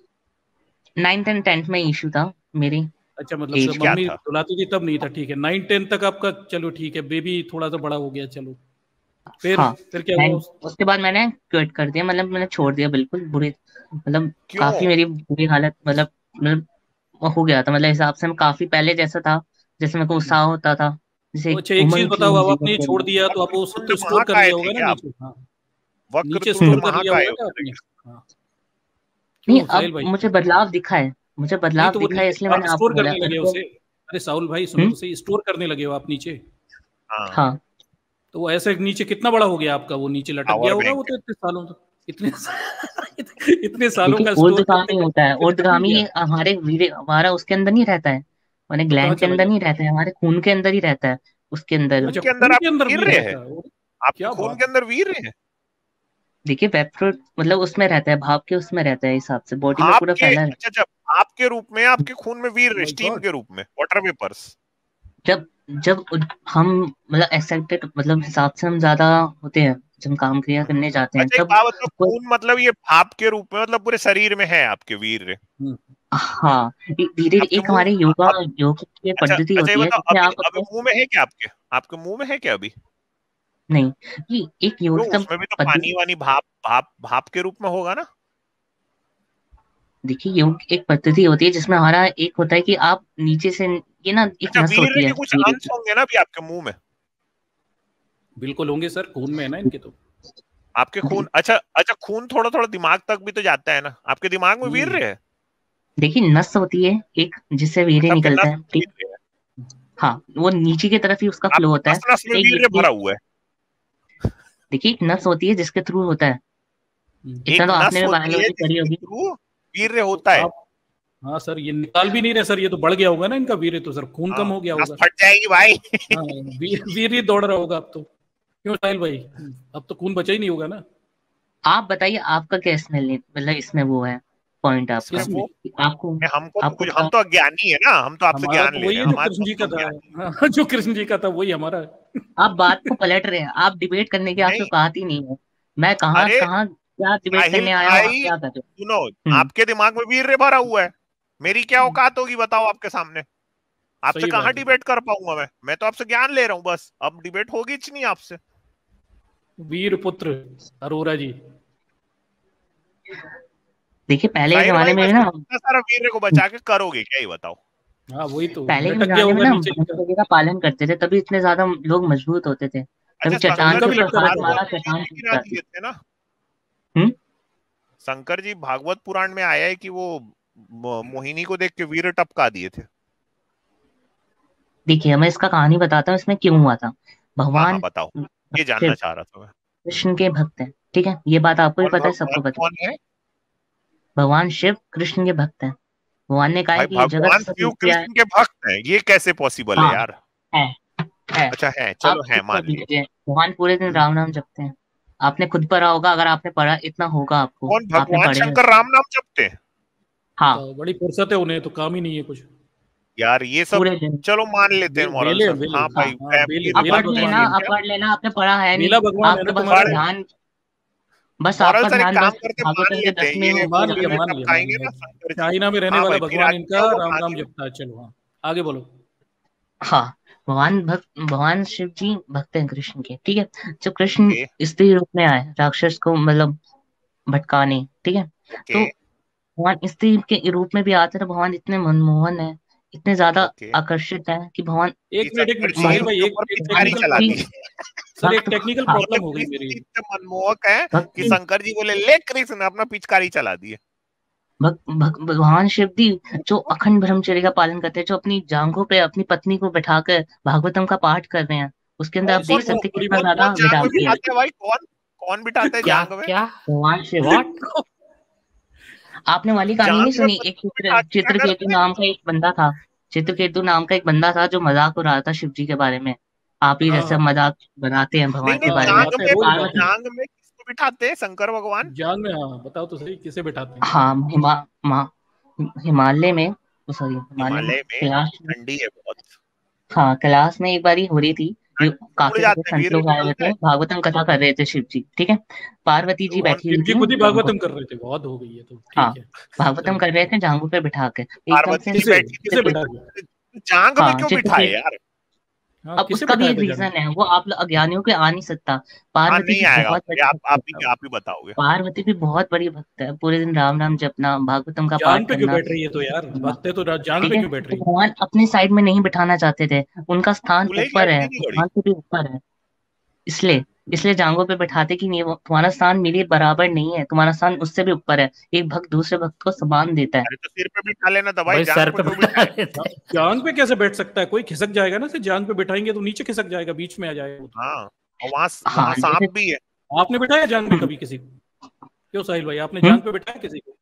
नाइन्थ एंड टेंथ में इशू था मेरी अच्छा मतलब एज जब का। क्या मम्मी था? धुलाती थी तब नहीं था, ठीक है। नाइन टेंथ तक आपका चलो ठीक है, बेबी थोड़ा सा बड़ा हो गया चलो, फिर हाँ फिर क्या मैं हुआ। उसके बाद मैंने क्विट कर दिया, मतलब मैंने छोड़ दिया बिल्कुल। बुरी मतलब क्यों? काफी मेरी बुरी हालत, मतलब मतलब हो गया था, मतलब हिसाब से मैं काफी पहले जैसा था, जैसे मेरे को उत्साह होता था, जैसे तो एक अच्छा एक चीज उमंग थी बताओ, अब जीवन आपने ये के छोड़ अंदर। दिया तो आप वो सब वक्रतुंड तो स्टोर कर महाकाय लिया थे होगा ना क्या आप? नीचे। हाँ नीचे वक्रतुंड स्टोर कर लिया महाकाय होगा ना होते आपने। थे। हाँ नहीं, क्यों साहिल अब भाई। मुझे बदलाव दिखा है, मुझे नहीं बदलाव तो वो दिखा है, नीचे इसलिए आप मैंने स्टोर आपको बोला करने लगे मेरे हो को। उसे। अरे साहुल भाई सुनो हम्म तो सही, स्टोर करने लगे हो आप नीचे। हाँ, हाँ तो वो ऐसे नीचे कितना बड़ा हो गया आपका, वो नीचे लटक गया पावर होगा वो बैंक। तो इतने सालों तक, इतने इतने सालों देखिए का स्टोर करते ऊर्ध्वगामी होता है, करते लटक नहीं ऊर्ध्वगामी गया। हमारे वीरे हमारा उसके अंदर नहीं रहता है, हमारे तो कहाँ ग्लैंड के चला अंदर गया। नहीं रहता है, हमारे खून के अंदर ही रहता है, उसके अंदर। खून अच्छा के अंदर खून के आपके अंदर वीर्य वीर है? रहता है वो, आपके क्या खून बात के है। अंदर वीर्य है? देखिए वेबफ्रूट मतलब उसमें रहता है, भाप के उसमें रहता है, हिसाब से बॉडी में पूरा आपके फैला है। अच्छा, जब आपके रूप में, आपके खून में वीर्य, माय स्टीम गॉड। के रूप में, वाटर वेपर्स। जब जब हम मतलब एक्साइटेड मतलब हिसाब से हम ज्यादा होते हैं, जब हम काम क्रिया करने जाते हैं अच्छा एक तब बात बताओ, कोई। खून मतलब ये भाप के रूप में, मतलब पूरे शरीर में है आपके वीर्य? हाँ धीरे धीरे आपके एक मुंह हमारे योगा अब योग की एक अच्छा पद्धति अच्छा ये होती है बताओ, जिसमें अभी आप अभी अपने। मुंह में है क्या आपके? आपके मुंह में है क्या अभी? नहीं, ये एक क्यों, योग उसमें भी तो पद्धति। पानी वानी भाप भाप भाप के रूप में होगा ना? देखिए योग एक पद्धति होती है जिसमें हमारा एक होता है कि आप नीचे से, ये ना एक अच्छा, नस वीर्य होती है के कुछ वीर्य अंश की। होंगे ना भी आपके मुंह में? बिल्कुल होंगे सर, खून में है ना इनके तो। आपके खून, अच्छा अच्छा खून थोड़ा थोड़ा दिमाग तक भी तो जाता है ना, आपके दिमाग में हम्म, वीर्य है? देखिए नस होती है एक जिससे वीर्य अच्छा, आपके निकलता नस है, में ठीक। वीर्य है? हाँ वो नीचे की तरफ ही उसका फ्लो आपके होता है। नस नस में एक वीर्य जिसकी भरा हुआ है? देखिए एक नस होती है जिसके थ्रू होता है, हम्म। इतना एक तो नस आपने भी होती है बायोलॉजी करी जिसके होगी। थ्रू वीर्य तो होता है? आप, हाँ सर ये निकाल भी नहीं रहे सर, ये तो बढ़ गया होगा ना इनका वीर्य, तो सर खून हाँ, कम हो गया नस होगा। फट जाएगी भाई। हाँ वी, वीर्य दौड़ रहा होगा अब तो, क्यों साहिल भाई, अब तो खून बचा ही नहीं होगा ना। आप बताइए आपका क्या इसमें ले- मतलब इसमें वो है पॉइंट आपका इसमें वो कि आपको मैं हमको तो आपको कुछ, हम क्या। तो अज्ञानी है ना, हम तो आपसे हमारा ज्ञान तो ले वही रहे है हैं, जो हमारे कृष्ण तो जी का हम तो था। ज्ञानी है। हाँ, जो कृष्ण जी का था वही हमारा है। आप बात को पलट रहे हैं, आप डिबेट करने की आपकी नहीं, औकात ही नहीं है। मैं कहाँ अरे कहाँ क्या डिबेट साहिल करने आया हूँ, आप भाई क्या कर रहे सुनो, हो। हम्म आपके दिमाग में वीर्य भरा हुआ है, मेरी क्या औकात होगी बताओ आपके सामने? आपसे सही कहाँ बात है सर। डिबेट कर पाऊंगा मैं मैं तो आपसे ज्ञान ले रहा हूँ बस, अब डिबेट होगी नहीं आपसे। वीर पुत्र अरोरा जी। देखिए पहले के साहिल जमाने भाई में भी वैसे ना, इतना सारा वीर्य को बचा के करोगे क्या, ये बताओ? हाँ वही तो, पहले के लटक गया जमाने में होगा ना नीचे इनका। ब्रह्मचर्य का पालन करते थे, तभी इतने ज्यादा लोग मजबूत होते थे। तभी अच्छा, तो चट्टान उनका शंकर के भी जी तो ऊपर लटका हाथ रहता है। मारा, भागवत चट्टान पुराण में टूट गिरा जाती। दिए थे ना? हम्म शंकर जी भागवत पुराण में आया है कि वो मो- मोहिनी को देख के वीर्य टपका दिए थे। देखिए मैं इसका कहानी बताता हूँ इसमें क्यों हुआ था। हाँ हाँ भगवान बताओ, ये जानना शिव चाह रहा था मैं। कृष्ण के भक्त हैं, ठीक है, ये बात आपको भी कौन पता है, भगवान सबको पता है। कौन है? भगवान शिव कृष्ण के भक्त हैं। भगवान ने कहा है भाई कि ये जगत भगवान सब शिव मिथ्या है। कृष्ण के भक्त हैं, ये कैसे पॉसिबल है हाँ यार? है है अच्छा है, आप चलो है, चुप कर मान लिया। लीजिए, भगवान पूरे दिन राम नाम जपते हैं। आपने खुद पढ़ा होगा, अगर आपने पढ़ा इतना होगा आपको, कौन आपने भगवान पढ़े हैं। शंकर राम नाम जपते हैं? हाँ बताओ, बड़ी फुर्सत है उन्हें तो, काम ही नहीं है कुछ। यार ये सब पूरे दिन। चलो मान लेते हैं बे, मॉरल बेले सब, बेले हाँ हाँ भाई हाँ बेले, वीर आप बेला पढ़ भक्त लेना, भगवान है। ठीक आप है। पढ़ लेना, आपने पढ़ा है नहीं। बेला भगवान है ना आपके बस तुम्हारा। ध्यान, बस मॉरल आपका सर एक ध्यान काम बस करते हैं, मान भागवतम के लेते हैं दसवीं ये में मान पूरा लिया वीर मान लिया मान टपकाएंगे लिया। ना शंकर जी। चाइना में रहने हाँ वाला भाई फिर भगवान आगे इनका क्या हुआ राम कहानी नाम में? जपता है। चलो हाँ आगे बोलो। हाँ भगवान भक्त भगवान शिव जी भक्त हैं कृष्ण के, ठीक है। जब कृष्ण ओके स्त्री रूप में आए राक्षस को मतलब भटकाने, ठीक है, ओके तो भगवान स्त्री के रूप में भी आते तो भगवान इतने मनमोहन है, इतने ज्यादा ओके आकर्षित है कि भगवान कि एक मिनट एक शंकर मिनट जी साहिल मोह भाई, एक उनके ऊपर एक पिचकारी टेक्निकल चला भक्ति दी। सर एक भक्त टेक्निकल हाँ बोले प्रॉब्लम हो गई कृष्ण मेरी। जी इतने मनमोहक है कि भक्ति शंकर जी बोले ले कृष्ण अपना पिचकारी चला दिए। भग, भग, भगवान शिव जी जो अखंड ब्रह्मचर्य का पालन करते हैं, जो अपनी जांघों पे अपनी पत्नी को बैठाकर भागवतम का पाठ कर रहे हैं, उसके अंदर कौन आप कौन देख सकते हैं कितना कौन ज्यादा कौन जांग में विटामिटी है। बिठाते हैं भाई? कौन कौन बिठाते हैं क्या जांग में? क्या भगवान शिव। व्हाट? आपने वाली कहानी नहीं जांग में सुनी? एक पत्नी चित्र बिठा के क्या चित्रकेतु करते हैं? नाम का एक बंदा था। चित्रकेतु नाम का एक बंदा था जो मजाक उड़ा रहा था शिव जी के बारे में। आप ही हाँ जैसे हाँ मजाक बनाते हैं नहीं भगवान के नहीं, हाँ, बारे में। जांग उड़ाते हैं, में रोज उड़ाते पार्वती, हैं। जांग में किसको बिठाते हैं? शंकर भगवान? जांग में, हाँ बताओ तो सही, किसे बैठाते हैं? हाँ, हिमा मा- हिमालय में, सॉरी हिमालय में, हिमालय में कैलाश में। ठंडी है बहुत। हाँ, कैलाश में एक बारी हो रही थी। ये ठंड उड़ काफी सारे जाते हैं, संत वीर लोग आए हुए निकलता थे, है। भागवतम कथा कर रहे थे शिव जी, ठीक है। पार्वती जी कौन? बैठी शिव हुई जी थी खुद ही जांघों भागवतम पे। कर रहे थे, बहुत हो गई है तो हाँ, ठीक है। भागवतम चलो, कर रहे थे जांघों पे बिठा के। एकदम पार्वती से जी किसे बैठी थी किसे तो बैठा दिया? तो जांग में हाँ, क्यों बिठाए चित्रकेतु। यार? हाँ, अब किसे उसका भी बैठाया एक था जांग रीजन में? है, वो आप लोग अज्ञानियों के आ नहीं सकता। हाँ, पार्वती नहीं भी आएगा बहुत मुझे, बड़ी आप भक्त आप है। ही आप ही बताओगे। पार्वती भी बहुत बड़ी भक्त है, पूरे दिन राम नाम जपना, भागवतम का जांग पाठ पे क्यों करना बैठ रही है तो यार? करना, भक्त है तो रा- जांग ठीक पे है। क्यों बैठ तो रही है? भगवान अपने साइड में नहीं बिठाना चाहते थे, उनका स्थान दूल्हे की ऊपर है, हड्डी नहीं गड़ी? भगवान से भी ऊपर है। इसलिए इसलिए जांघों पे बैठाते कि नहीं, वो तुम्हारा स्थान मेरे बराबर नहीं है, तुम्हारा स्थान उससे भी ऊपर है। एक भक्त दूसरे भक्त को सम्मान देता है। अरे तो सिर पे बिठा लेना था भाई, भाई जांग सर पे पे क्यों बैठा बिठाए? देते जा- हैं। जांग पे कैसे बैठ सकता है कोई? खिसक जाएगा ना, सिर्फ जांग पे बिठाएंगे तो नीचे खिसक जाएगा, बीच में आ जाएगा वो तो। हाँ, और वहां हाँ, वहां सांप जैसे भी है। आपने बिठाया जांग पे हम्म, कभी किसी को? क्यों साहिल भाई, आपने हम्म, जांग पे बिठाया किसी को?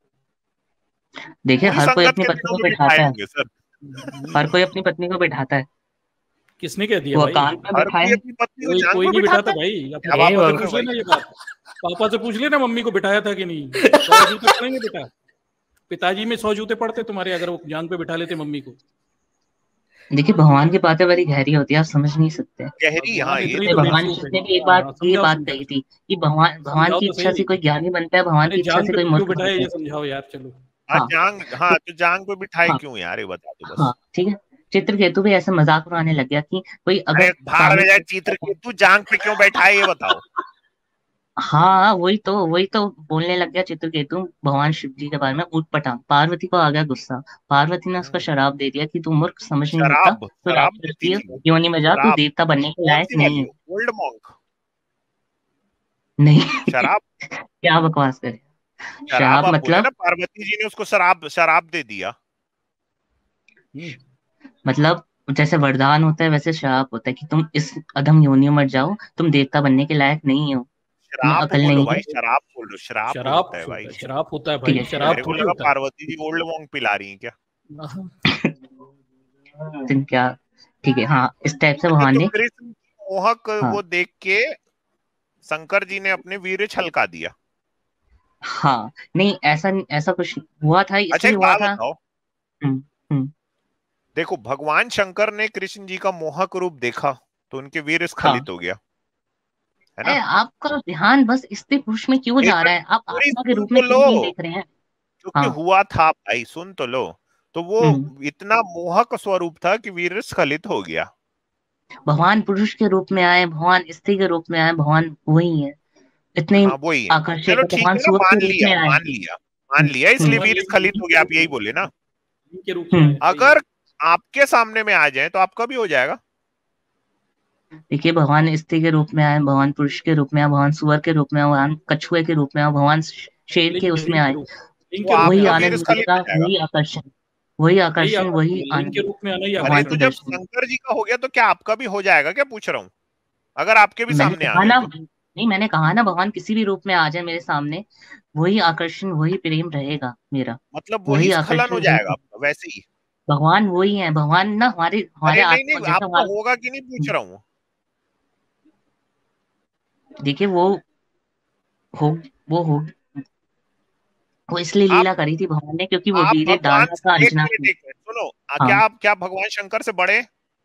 देखिए पूरी हर कोई संगत अपनी के पत्नी दिनों को में बिठाए बैठाता है। होंगे सर। हर कोई हम्म, अपनी पत्नी को बैठाता है। किसने कह दिया वो भाई? कान पे हर बैठाए। कोई अपनी पत्नी को कोई जांग कोई पे नहीं बिठाता बिठाता है? भाई। अपने क्या हे बात पापा से कर रहे हो पूछ भाई? लेना ये बात। पापा से पूछ लेना मम्मी को बिठाया था कि नहीं। सौ जूते पड़ेंगे बेटा। पिताजी में सौ जूते पड़ते तुम्हारे अगर वो जांग पे बिठा लेते मम्मी को। देखिए भगवान की बातें बड़ी गहरी होती है, आप समझ नहीं सकते। गहरी, हाँ भगवान ये इतनी जैसे तो तो है। भगवान बेवकूफ शिव है। ने भी एक हाँ बात हाँ, ये समझाओ बात समझाओ कही थी कि भगवान भगवान समझाओ की तो इच्छा से सही। कोई ज्ञानी बनता है, भगवान अरे की इच्छा जांग से पे कोई क्यों मूर्ख बिठाया बनता है। ये समझाओ यार, चलो। हाँ हाँ, जांग, हाँ तो तो जांग पे बिठाए हाँ, क्यों यार, ये बता दो बस। हाँ, ठीक है। चित्रकेतु भी ऐसे मजाक उड़ाने लग गया कि कोई अरे अगर भाड़ में सामने जाए, से- चित्रकेतु जांग पे क्यों बैठाए ये बताओ। हाँ, वही तो वही तो बोलने लग गया चित्रकेतु भगवान शिव जी के बारे में ऊट पटांग। पार्वती को आ गया गुस्सा। पार्वती ने उसको हम्म, शराब दे दिया कि तू मूर्ख, समझ नहीं सकता, शराब तो शराब राक्षस देती की थी वो? योनि में जा, तू शराब देवता बनने के कौन लायक सी नहीं वाली? है। ओल्ड मॉन्क नहीं। शराब? क्या बकवास करे। शराब शराब आप बोले मतलब ना, पार्वती जी ने उसको शराब शराब दे दिया। हम्म, मतलब जैसे वरदान होता है वैसे श्राप होता है कि तुम इस अधम योनियों में जाओ, तुम देवता बनने के लायक नहीं हो, तुम्हें शराब अकल बोलो नहीं भाई, है। शराब बोलो, शराब शराब होता है होता भाई। है, शराब होता है ठीक भाई, है, शराब मेरे शराब। को थोड़ी लगा होता पार्वती जी ओल्ड मॉन्क पिला रही हैं क्या? है। तुम क्या, ठीक है, हाँ, इस टाइप से अच्छा, भगवान तो ने। कृष्ण की मोहक हाँ, वो देख के शंकर जी ने अपने वीर छलका दिया। हाँ, नहीं ऐसा ऐसा कुछ हुआ था, अच्छा इसलिए एक हुआ बात था। बताओ, हम्म, हम्म, देखो भगवान शंकर ने कृष्ण जी का मोहक रूप देखा तो उनके वीर हाँ। स्खलित हो गया, है ए, ना? आपका ध्यान बस स्त्री पुरुष में क्यों एक जा बार रहा है? आप पूरी आत्मा के सुन रूप तो में क्यों लो, नहीं देख रहे हैं? क्योंकि हाँ। हुआ था भाई, सुन तो लो। तो वो हम्म, इतना मोहक स्वरूप था कि वीर स्खलित हो गया। भगवान पुरुष के रूप में आए, भगवान स्त्री के रूप में आए, भगवान वही है, इतने हाँ वही है। आकर्षक चलो है, ठीक भगवान है ना, सूरत मान के रूप लिया में आए। मान लिया मान हम्म, लिया, इसलिए हम्म, हाँ, वीर लिंग स्खलित लिंग हो के गया, आप रूप यही में, बोले ना? लिंग के रूप में हम्म। आए, सही है। अगर आपके सामने में आ जाए तो आपका भी हो जाएगा। देखिए भगवान स्त्री के रूप में आए, भगवान पुरुष के रूप में आए, भगवान सुअर के रूप में आए, भगवान कछुए के रूप में आए, भगवान शेर के लिंग उसमें लिंग के आए। रूप लिंग तो के रूप में वही आपका आना वीर आनंद स्खलित मिलेगा, हो जाएगा। वही आकर्षण, वही यही आकर्षण, आकर्षण वही है, लिंग के आनंद, रूप में आना ही अरे भगवान तो के आकर्षण है। जब दर्शन। शंकर जी का हो गया तो क्या आपका भी हो जाएगा क्या, पूछ रहा हूँ, अगर आपके भी मैंने सामने आ कहा गए ना, तो? नहीं मैंने कहा ना, भगवान किसी भी रूप में आ जाए मेरे सामने, वही आकर्षण, वही प्रेम रहेगा मेरा। मतलब वही वही स्खलन हो आकर्षण, जाएगा वही आपका वैसे ही? भगवान वही है। भगवान ना हमारे हमारे अरे नहीं आत्मा नहीं, जैसा आपका हमारा। होगा कि नहीं पूछ रहा हूँ। देखिए वो हो वो हो वो इसलिए आप लीला करी थी भगवान ने क्योंकि वो आप वीर भगवान डालना था से- एक अंजना मिनट की। एक मिनट सुनो, आ, क्या हाँ। आप क्या भगवान शंकर से बड़े?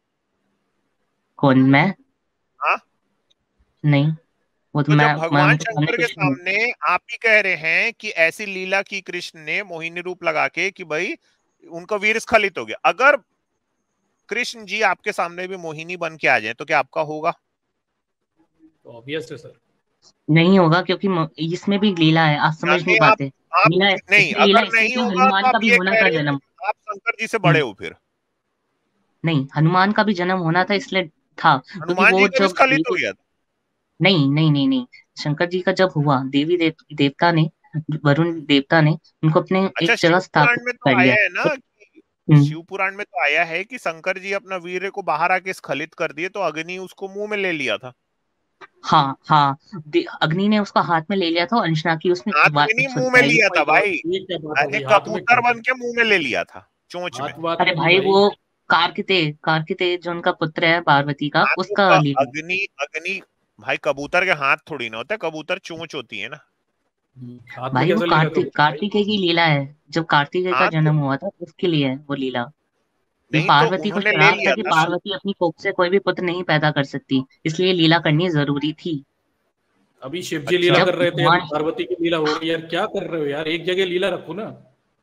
कौन, मैं? हाँ, नहीं, वो तो तो मैं जब मैं भगवान उनके सामने शंकर के कुछ नहीं। सामने आप ही कह रहे हैं कि ऐसी लीला की कृष्ण ने मोहिनी रूप लगा के कि भाई उनका वीर स्खलित हो गया, अगर कृष्ण जी आपके सामने भी मोहिनी बन के आ जाए तो क्या आपका होगा? तो ऑब्वियस है सर। नहीं होगा क्योंकि म- इसमें भी लीला है, आप समझ यानी नहीं आप पाते। आप लीला नहीं, इसलिए लीला अगर इसलिए नहीं कि होगा तो हनुमान का आप भी ये होना कह था रहे हो जन्म। कि आप शंकर जी से बड़े हम्म, हो फिर? नहीं, हनुमान का भी जन्म होना था इसलिए था क्योंकि हनुमान वो जी का भी जब स्खलित हो देवी, गया था? नहीं नहीं नहीं नहीं, शंकर जी का जब हुआ, देवी देव, देवता ने वरुण देवता ने उनको अपने अच्छा, एक जगह शिव पुराण स्थापित में तो कर लिया। आया है ना कि हम्म, शिव पुराण में तो आया है कि शंकर जी अपना वीर्य को बाहर आके स्खलित कर दिए तो अग्नि उसको मुंह में ले लिया था। हाँ हाँ, दे- अग्नि ने उसको हाथ में ले लिया था और अंशना की उसमें हाथ वा- में नहीं, सुन- मुंह में ओ लिया माय था गॉड, भाई। ये क्या बात हो अरे गई? हाथ में कबूतर क्या? बन के मुंह में ले लिया था, चोंच में। हाथ बात अरे नहीं भाई, भाई। वो कार्तिकेय कार्तिकेय जो उनका पुत्र है पार्वती का, हाँ तो उसका क- लीला। अग्नि अग्नि भाई, कबूतर के हाथ थोड़ी ना होता है, कबूतर चोंच होती है ना। हम्म, हाथ में भाई वो कैसे लेगा कार्तिक कबूतर भाई? कार्तिकेय की लीला है। जब कार्तिकेय का हाँ तो जन्म हुआ था उसके लिए है वो लीला। ये नहीं, तो पार्वती को उन्होंने ले श्राप था लिया कि था ना। पार्वती अपनी कोख से कोई भी पुत्र नहीं पैदा कर सकती, इसलिए लीला करनी जरूरी थी। अभी शिव जी अच्छा, लीला जब कर रहे थे, अभी भगवान, पार्वती की लीला हो रही है यार। क्या कर रहे हो यार? एक जगह लीला रखो ना।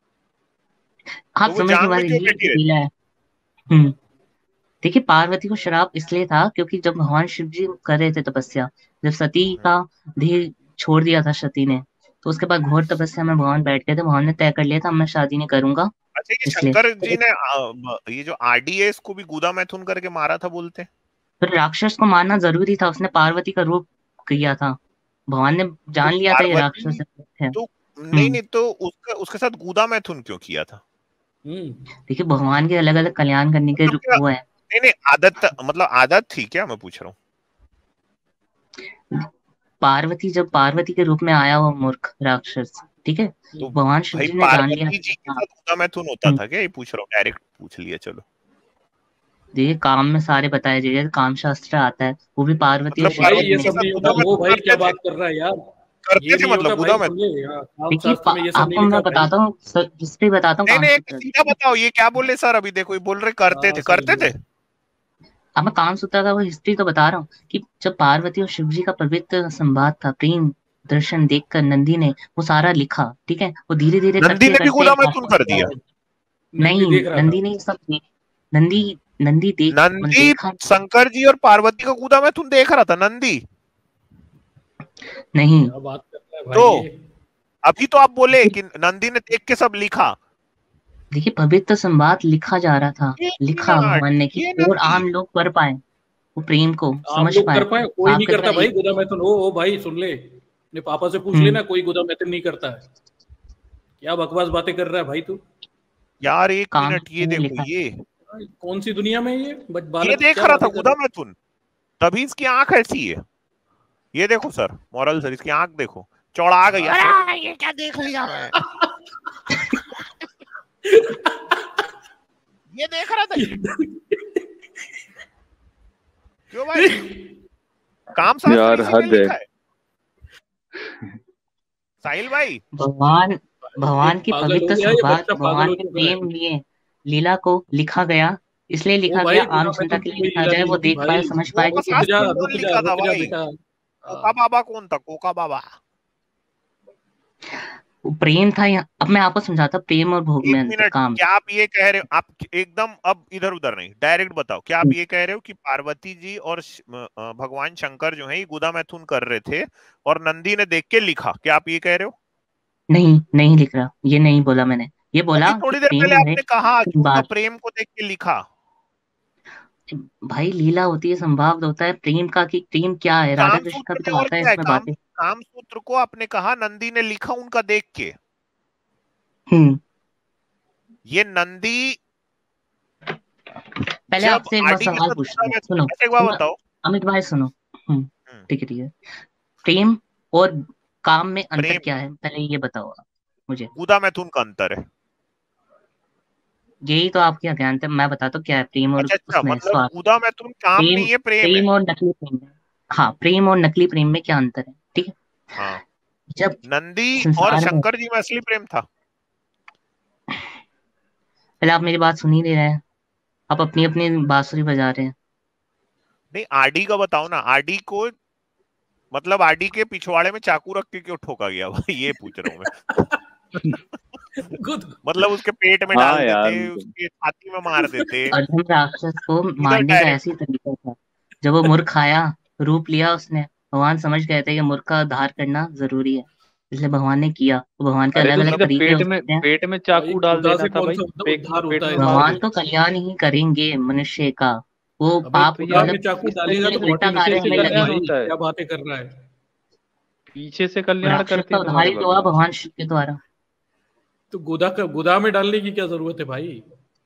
आप तो वो समझ नहीं जांग पा में रहे, क्यों ये बैठी जो रहती? लीला है। हम्म देखिए, पार्वती को श्राप इसलिए था क्योंकि जब भगवान शिव जी कर रहे थे तपस्या, जब सती हम्म। का देह छोड़ दिया था सती ने, तो उसके बाद घोर तपस्या में भगवान बैठ गए थे। भगवान ने तय कर लिया था, मैं शादी नहीं करूंगा। अच्छा, ये इसलिए शंकर तो जी ने आ, ब- ये जो आरडी है इसको भी गुदा मैथुन करके मारा था बोलते हैं। फिर राक्षस को मारना जरूरी था, उसने पार्वती का रूप किया था। भगवान ने तो जान लिया था ये पार्वती राक्षस है। तो नहीं हम्म नहीं, तो उसका उसके साथ गुदा मैथुन क्यों किया था? हम्म देखिए, भगवान के अलग अलग कल्याण करने के मतलब रू- क्या? वो है। नहीं नहीं, आदत मतलब आदत थी क्या, मैं पूछ रहा हूँ। पार्वती जब पार्वती के रूप में आया वो मूर्ख राक्षस, ठीक है, तो भगवान शिव भाई जी ने जान लिया पार्वती जी के था। साथ गुदा मैथुन होता हम्म, था क्या, ये पूछ रहा हूँ, डायरेक्ट पूछ लिया चलो। देखिए, काम में सारे बताए जाइए, काम शास्त्र आता है, वो भी पार्वती और मतलब ओ शिव भाई, जी ये पार्वती ने। के सब साथ नहीं होता। गुदा वो मैथुन भाई क्या करते थे? बात कर रहा है यार? करते ये थे नहीं होता मतलब गुदा भाई, मैथुन? सुन ले यार, काम देखिए, शास्त्र पा- में ये सब नहीं आपको मैं लिखा भाई। बताता हूँ सर, हिस्ट्री बताता हूँ नहीं काम नहीं, एक सूत्र की। सीधा बताओ, ये क्या बोले सर अभी? देखो ये बोल रहे करते थे, हाँ, समझ करते थे। गया। अब मैं काम सूत्र का वो हिस्ट्री तो बता रहा हूँ कि जब पार्वती और शिव जी का पवित्र संवाद था, प्रेम दर्शन देखकर नंदी ने वो सारा लिखा, ठीक है, वो धीरे धीरे नंदी करते ने भी करते गुदा मैथुन राक्षस कर बन दिया? गए। नंदी नहीं, देख रहा था। नंदी ने ये सब देख, नंदी नंदी देख नंदी देखा शंकर जी और पार्वती का गुदा मैथुन देख रहा था नंदी? नहीं। क्या बात कर रहा है भाई तो ये? अभी तो आप बोले कि नंदी ने देख के सब लिखा। देखिए, पवित्र संवाद लिखा जा रहा था, एक लिखा मिनट, भगवान ने कि ये और नंदी। आम लोग पढ़ पाए, वो प्रेम को आम समझ लोग पाए। कर पाए? कोई नहीं आपके करता द्वारा भाई एक, गुदा मैथुन। ओ ओ भाई सुन ले, अपने पापा से पूछ हम्म लेना, कोई गुदा मैथुन नहीं करता है। क्या बकवास बातें कर रहा है भाई तू? यार एक काम मिनट, ये में देखो, लिखा है। ये भाई, कौन सी दुनिया में ये बच ये बालक देख क्या रहा था बातें कर गुदा रहा मैथुन, तभी इसकी आंख ऐसी है। ये देखो सर, मॉरल सर, इसकी आंख देखो, चौड़ा गई। है? अरे ये क्या देख लिया मैं? ये देख रहा था ये? क्यों भाई? काम शास्त्र यार इसी में हद है। लिखा है। साहिल भाई, भगवान भगवान ये की पागल हो पवित्र गया, ये संवाद, बच्चा पागल भगवान हो के चुका है। प्रेम लिए लीला को लिखा गया, इसलिए ओ लिखा भाई, गया आम गुदा जनता मैथुन के की लिए कोई लिखा लीला जाए, नहीं वो होती देख पाए भाई। समझ पाए कोका कि रुक जा, शास्त्र रुक कौन जा, लिखा था रुक जा भाई? बेटा। कोका बाबा कौन था? कोका बाबा? वो प्रेम था। या अब मैं आपको समझाता हूँ, प्रेम और भोग एक में अंतर, मिनट, काम। क्या आप ये कह रहे हो? आप एकदम अब इधर उधर नहीं, डायरेक्ट बताओ, क्या आप ये कह रहे हो कि पार्वती जी और श- अ, भगवान शंकर जो है ये गुदा मैथुन कर रहे थे और नंदी ने देख के लिखा? क्या आप ये कह रहे हो? नहीं, नहीं लिख रहा, ये नहीं बोला मैंने। ये बोला अभी कि थोड़ी देर प्रेम पहले है आपने कहा कि उनका संवाद। प्रेम को देख के लिखा। भाई, लीला होती है, संवाद होता है प्रेम का, कि प्रेम क्या है, राधा काम कृष्ण का सूत्र भी में तो और आता है क्या है? इसमें काम बातें। काम सूत्र को आपने कहा नंदी ने लिखा उनका देख के। हम्म ये नंदी पहले जब आपसे एक बार आदि के सवाल साथ गुदा पूछता हूँ, मैथुन, सुनो अच्छा एक बार सुनो, बताओ। अमित भाई सुनो। हम्म हम्म, ठीक है, ठीक है। प्रेम और काम में अंतर प्रेम क्या है, पहले ये बताओ आप मुझे। गुदा मैथुन का अंतर है। यही तो आपके अज्ञान है, मैं बताता हूँ क्या है प्रेम और अच्छा अच्छा, उसमें मतलब स्वार्थ। गुदा मैथुन काम प्रेम नहीं है, प्रेम है। प्रेम और नकली प्रेम में, हाँ, प्रेम और नकली प्रेम में क्या अंतर है, ठीक है। हाँ, जब नंदी और संसार में, शंकर जी में असली प्रेम था। पहले आप मेरी बात सुन ही नहीं रहे हैं, आप अपनी अपनी बांसुरी बजा रहे हैं। नहीं, आरडी का बताओ ना, आरडी को मतलब आरडी के पिछवाड़े में चाकू रख के क्यों ठोका गया भाई, ये पूछ रहा हूँ मैं। गुड। मतलब उसके पेट में हाँ डाल यार, देते, उसके छाती में मार देते, अर्जुन राक्षस को इधर मारने का डायरेक्ट। ऐसी तरीका था, जब वो मूर्ख आया, रूप लिया उसने, भगवान समझ गए थे कि मूर्ख का उद्धार करना जरूरी है, इसलिए भगवान ने किया। तो भगवान के अरे अलग तो अलग सीधा तरीके हो पेट में सकते हैं। पेट में भाई चाकू डाल खुदा देना से था कौन भाई, सा पेट उद्धार पेट होता है में मार भगवान दो। तो कल्याण ही करेंगे मनुष्य का, वो अबे पाप तो खुदा यार में मतलब चाकू इस डालेगा तरीके तो से उल्टा बॉडी किस नीचे कार्य कैसे हमें गिरेगा कल्याण लगेगा। भाई। होता है? क्या बातें कर रहा है? पीछे से कल्याण राक्षस करती का है तुम्हारे उद्धार ही तो हुआ भगवान। भगवान शिव के द्वारा। तो गुदा का गुदा में डालने की क्या जरूरत है भाई?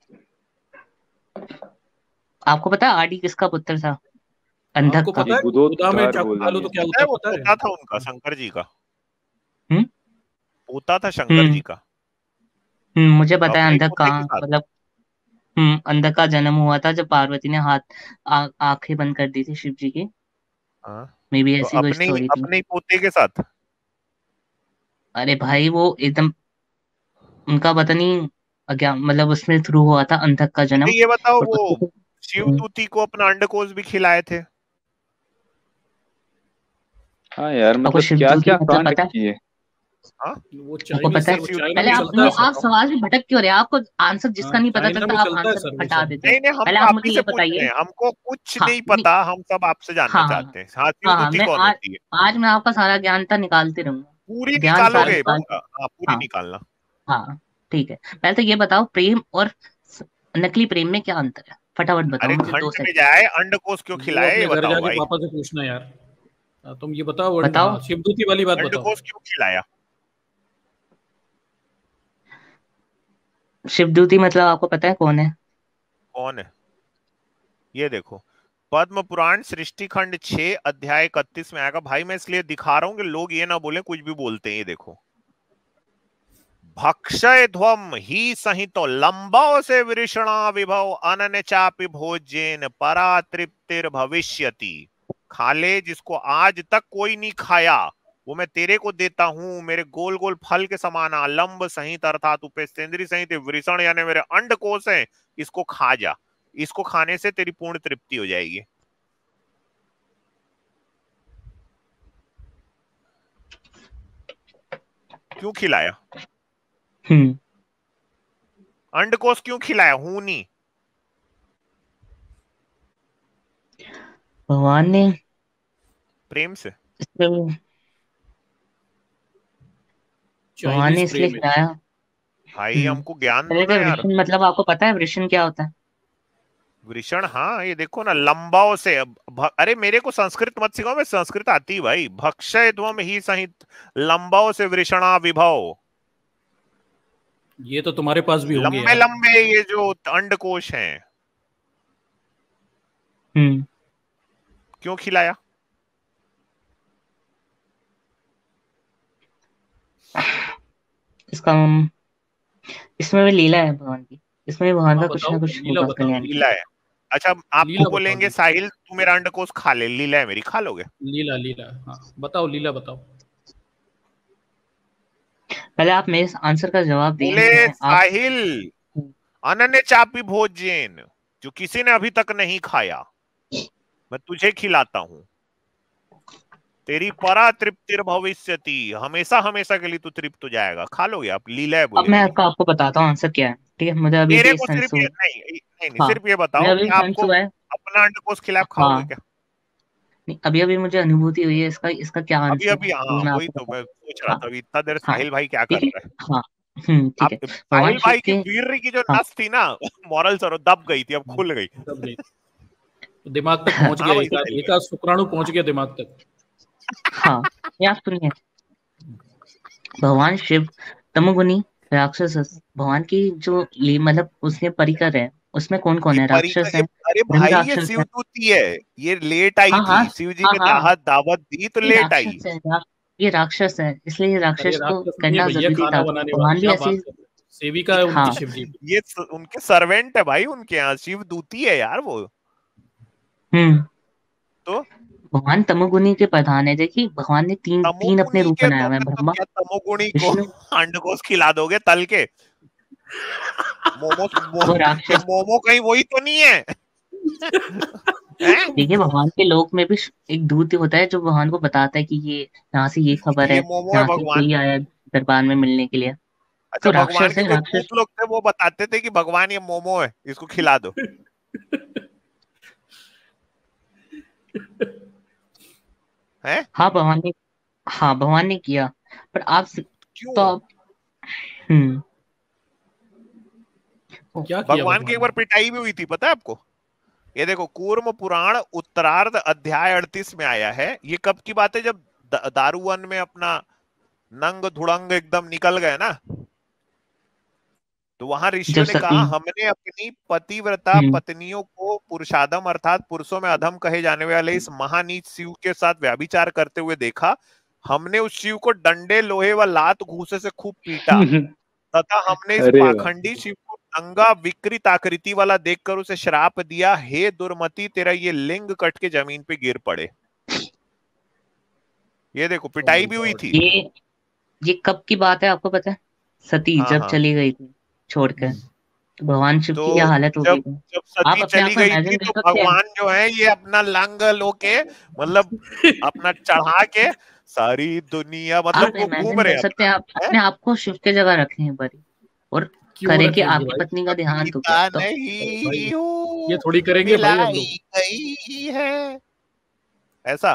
आपको पता है आदि किसका पुत्र था? आपको अंधक का। पता है गुदा में गुदोद्धार चाकू बोल डालो रही तो है। क्या पता होता है है? वो पता है? पोता था उनका, शंकर जी का हम्म पोता था, शंकर हम्म जी का, हम्म मुझे पता है अपने ही अंधक पोते के कहाँ साथ। मतलब। हम्म अंधक का जन्म हुआ था जब पार्वती ने हाथ आ- आंखें बंद कर दी थी शिव जी की। हाँ, मे बी तो ऐसी कोई अपने ही स्टोरी थी। अपने ही पोते के साथ। अरे भाई वो एकदम उनका पता नहीं क्या मतलब उसमें थ्रू हुआ था अंधक का अच्छा जन्म। ये बताओ, और वो उससे फिर- हम्म, शिवदूती को अपना अंडकोश भी खिलाए थे? हाँ यार, आपको मतलब क्या शिवदूती क्या मतलब कांड पता है? किए। हाँ, वो आपको चाइनीज पता सर, है? वो शिव चाइना पहले में आप चलता है नहीं, सर। आप सवाल भी भटक क्यों रहे हैं? आपको आंसर जिसका हाँ, नहीं पता चाइना चलता में आप चलता है आंसर सर वो हटा सब। देते हैं। नहीं नहीं, हम पहले तो आप आप ही मुझे से ये पूछ रहे बताइए। हैं, हमको कुछ हाँ नहीं नहीं, पता, हम सब आपसे जानना हाँ हाँ चाहते हैं। हाँ, हाँ हाँ शिवदूती मैं कौन आज होती है? आज मैं आपका सारा ज्ञान तो निकालते रहूंगा। पूरी ज्ञान सारा निकालोगे निकालते। पूरा? हाँ, पूरी हाँ निकालना। हाँ ठीक है। पहले तो ये बताओ प्रेम और स- नकली प्रेम में क्या अंतर है? फटाफट बताओ अरे मुझे, दो घंट में सेकंड। जाए अंडकोश क्यों वो खिलाए, ये अपने घर बताओ जाके भाई। पापा से पूछना यार। हाँ, तुम ये बताओ अंड- बताओ हाँ, शिवदूती वाली बात बताओ। अंडकोश क्यों खिलाया? शिवदूती मतलब आपको पता है कौन है? कौन है? ये देखो, पद्म पुराण सृष्टि खंड छह अध्याय इकतीस में आएगा भाई। मैं इसलिए दिखा रहा हूं कि लोग ये ना बोले कुछ भी बोलते हैं। ये देखो, भक्षय ध्वम ही संहितो लंबो से वृषणा विभव अनन्य चापि भोज्येन परा तृप्तिर भविष्यति। खा ले, जिसको आज तक कोई नहीं खाया वो मैं तेरे को देता हूं। मेरे गोल गोल फल के समान लंब सहित अर्थात उपेन्द्री सहित वृषण यानी मेरे अंडकोश है, इसको खा जा। इसको खाने से तेरी पूर्ण तृप्ति हो जाएगी। क्यों खिलाया? हम्म अंडकोश क्यों खिलाया? हूं नहीं। भगवान ने प्रेम से। इसलिए भगवान ने चाइनीज इसलिए प्रेम है। खिलाया। भाई हम्म हमको ज्ञान दो पहले ना तो यार। वृषण मतलब आपको पता है वृषण क्या होता है? वृषण, हाँ ये देखो ना, लंबाओं से। भ... अरे मेरे को संस्कृत मत सिखाओ, मैं संस्कृत आती है भाई। भक्षय ध्वम ही सहित लंबाओं से वृषणा विभव। ये तो तुम्हारे पास भी होंगे लंबे यार। लंबे ये जो अंडकोश हैं, हम्म क्यों खिलाया? इसका हम- इसमें भी लीला है भगवान की। इसमें भी भगवान हाँ का कुछ बताओ, ना कुछ लीला होगा बताओ। कल्याण के लीला लिए। है। अच्छा, आपको लीला बताओ, बोलेंगे लीला साहिल तू मेरा अंडकोश खा ले, लीला है मेरी, खा लोगे? लीला लीला हाँ बताओ, लीला बताओ। पहले आप मेरे आंसर का जवाब दिए बोले हैं आप। साहिल, अनन्य चापी भोज्येन, जो किसी ने अभी तक नहीं खाया मैं तुझे खिलाता हूं। तेरी परा तृप्तिर भविष्यति, हमेशा हमेशा के लिए तू तृप्त हो जाएगा। खा लोगे आप? लीला है अब बोले मैं मेरी। आपको आपको बताता हूँ आंसर क्या है। ठीक है मुझे अभी मेरे भी को सेंस सिर्फ हुआ। ये नहीं नहीं नहीं, हाँ सिर्फ ये मुझे बताओ अभी कि भी सेंस आपको हुआ है। अपना अंडकोश खिला, आप खाओगे हाँ क्या? नहीं अभी अभी मुझे अनुभूति हुई है इसका इसका क्या अभी आंसर है अभी, हाँ वो मैं वही आपको तो बता। मैं सोच रहा हाँ था अभी इतना देर हाँ साहिल भाई क्या कर ठीक है। रहा है। हाँ हम्म ठीक आप है। भगवान साहिल शिव भाई की के। वीर्य की जो हाँ नस थी ना मॉरल सर, दब गई थी, अब खुल गई। तब गई तो दिमाग तक पहुंच हाँ गया, भाई एक साहिल एक आध शुक्राणु पहुंच गया दिमाग तक। हाँ ये आप सुनिए। भगवान शिव तमोगुनी राक्षस है। भगवान की जो ली मतलब उसके परिकर है उसमें कौन भाई। कौन है? परी का राक्षस ये, है, अरे ब्रह्म भाई ये राक्षस है। शिवदूती है, ये लेट आई हाँ हाँ थी, शिव जी हाँ ने हाँ दावत दावत दी तो ये लेट आई। राक्षस है रा, ये राक्षस है इसलिए ये अरे राक्षस को राक्षस नहीं है करना भैया, जरूरी खाना था। बनाने वाले, भगवान भी क्या ऐसी। बात कर रहे हो। सेविका है उनकी हाँ शिव जी। ये स- उनके सर्वेंट है भाई, उनके यहाँ शिवदूती है यार वो। हम्म तो भगवान तमोगुनी के प्रधान है। देखिए भगवान ने तीन तीन अपने तमोगुणी रूप के बनाए हुए हैं, दोगे तो ब्रह्मा क्या तमोगुणी को विष्णु। अंडकोश खिला दोगे तल के? मोमो मो, वो ये राक्षस। मोमो कहीं वही तो नहीं है? हैं? देखिए भगवान के लोक में भी एक दूत होता है जो भगवान को बताता है कि ये यहाँ से ये खबर है, ये मोमो है यहाँ से भगवान? कोई आया है दरबार में मिलने के लिए। अच्छा, तो भगवान राक्षस के है कोई राक्षस। दूत लोग थे, वो बताते थे कि भगवान ये मोमो है, इसको खिला दो। हैं? हाँ भगवान ने हाँ भगवान ने किया। पर आप क्यों? तो आप हम्म क्या किया भगवान की एक भगवान बार ने? पिटाई भी हुई थी, पता है आपको? ये देखो, कूर्म पुराण उत्तरार्ध अध्याय अड़तीस में आया है। ये कब की बात है? जब दारूवन में अपना नंग धुड़ंग एकदम निकल गए ना, तो वहां ऋषियों ने कहा हमने अपनी पतिव्रता पत्नियों को पुरुषाधम अर्थात पुरुषों में अधम कहे जाने वाले इस महानीच शिव के साथ व्याभिचार करते हुए देखा। हमने उस शिव को डंडे लोहे व लात घूसे से खूब पीटा तथा हमने इस पाखंडी शिव को नंगा विकृत आकृति वाला देखकर उसे श्राप दिया, हे दुर्मति तेरा ये लिंग कट के जमीन पे गिर पड़े। ये देखो पिटाई भी हुई थी। ये ये कब की बात है आपको पता है? सती हाँ, जब हाँ। चली गई थी छोड़कर, तो भगवान शिव तो की क्या हालत हो जब गई थी। जब सती चली गई थी तो भगवान जो है ये अपना लंग लो के मतलब अपना चढ़ा के सारी दुनिया मतलब वो घूम रहे हैं सकते हैं आप अपने आप को शिव के जगह रखें एक बारी और करें कि आपकी पत्नी का देहांत हो गया, तो ये थोड़ी करेंगे भाई हम लोग। गई है ऐसा।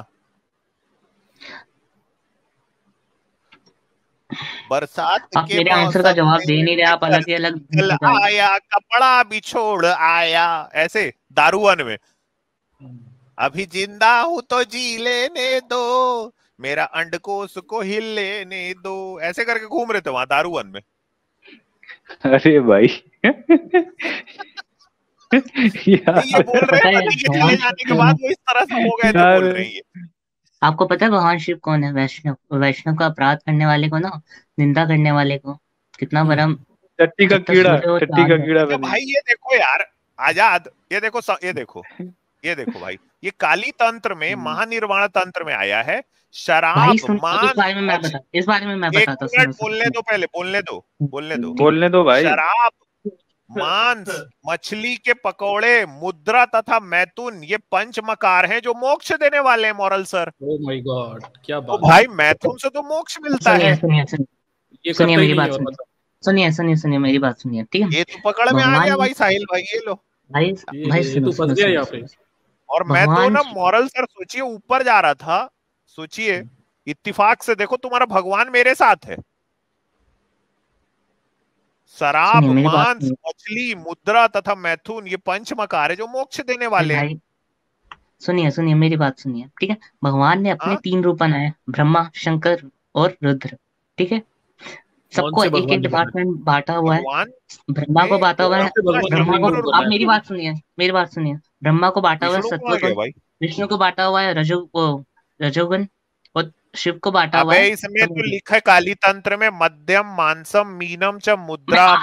बरसात आप मेरे आंसर का जवाब दे नहीं रहे, आप अलग ही अलग आया कपड़ा बिछोड़ आया ऐसे दारूवन में। अभी जिंदा हूं तो जी लेने दो, मेरा अंडकोश को हिल लेने दो, ऐसे करके घूम रहे थे वहां दारूवन में। अरे भाई ये बोल रहे हैं कि चले जाने के बाद वो इस तरह से हो गए थे बोल रही है। आपको पता है भगवान शिव कौन है? वैष्णव। वैष्णव का अपराध करने वाले को ना, निंदा करने वाले को कितना बड़ा टट्टी का कीड़ा, टट्टी का कीड़ा तो भाई ये देखो यार आजाद, ये देखो ये देखो ये देखो भाई, ये काली तंत्र में महानिर्वाण तंत्र में आया है। शराब मान, इस बारे में मैं बता इस बारे में मैं बताता हूँ। बोलने दो पहले, बोलने दो बोलने दो बोलने दो भाई। शराब, मांस, मछली के पकौड़े, मुद्रा तथा मैथुन ये पंच मकार हैं जो मोक्ष देने वाले हैं moral sir. Oh my god क्या बात। तो भाई मैथुन से तो मोक्ष मिलता है। सुनिए सुनिए सुनिए मेरी बात सुनिए सुनिए सुनिए सुनिए मेरी बात सुनिए, ठीक है? ये तो पकड़ में आ गया भाई साहिल भाई, ये लो भाई भाई तू फंस गया यहाँ पे। और मैं तो ना मॉरल सर सोचिए ऊपर जा रहा था, सोचिए इत्तिफाक से देखो तुम्हारा भगवान मेरे साथ है। शराब, मांस, मछली, मुद्रा तथा मैथुन ये पंच मकार है जो मोक्ष देने वाले हैं। सुनिए सुनिए मेरी बात सुनिए, ठीक है? भगवान ने अपने तीन रूप बनाए, ब्रह्मा, शंकर और रुद्र, ठीक है? सबको एक एक डिपार्टमेंट बांटा हुआ है। ब्रह्मा को बांटा हुआ है, ब्रह्मा को, आप मेरी बात सुनिए मेरी बात सुनिए ब्रह्मा को बांटा हुआ है सत्वगुण, विष्णु को बांटा हुआ है रजो रजोगुण और शिव को बांटा हुआ है। इसमें तो लिखा है काली तंत्र में मध्यम, मानसम, मीनम च मुद्रा। आ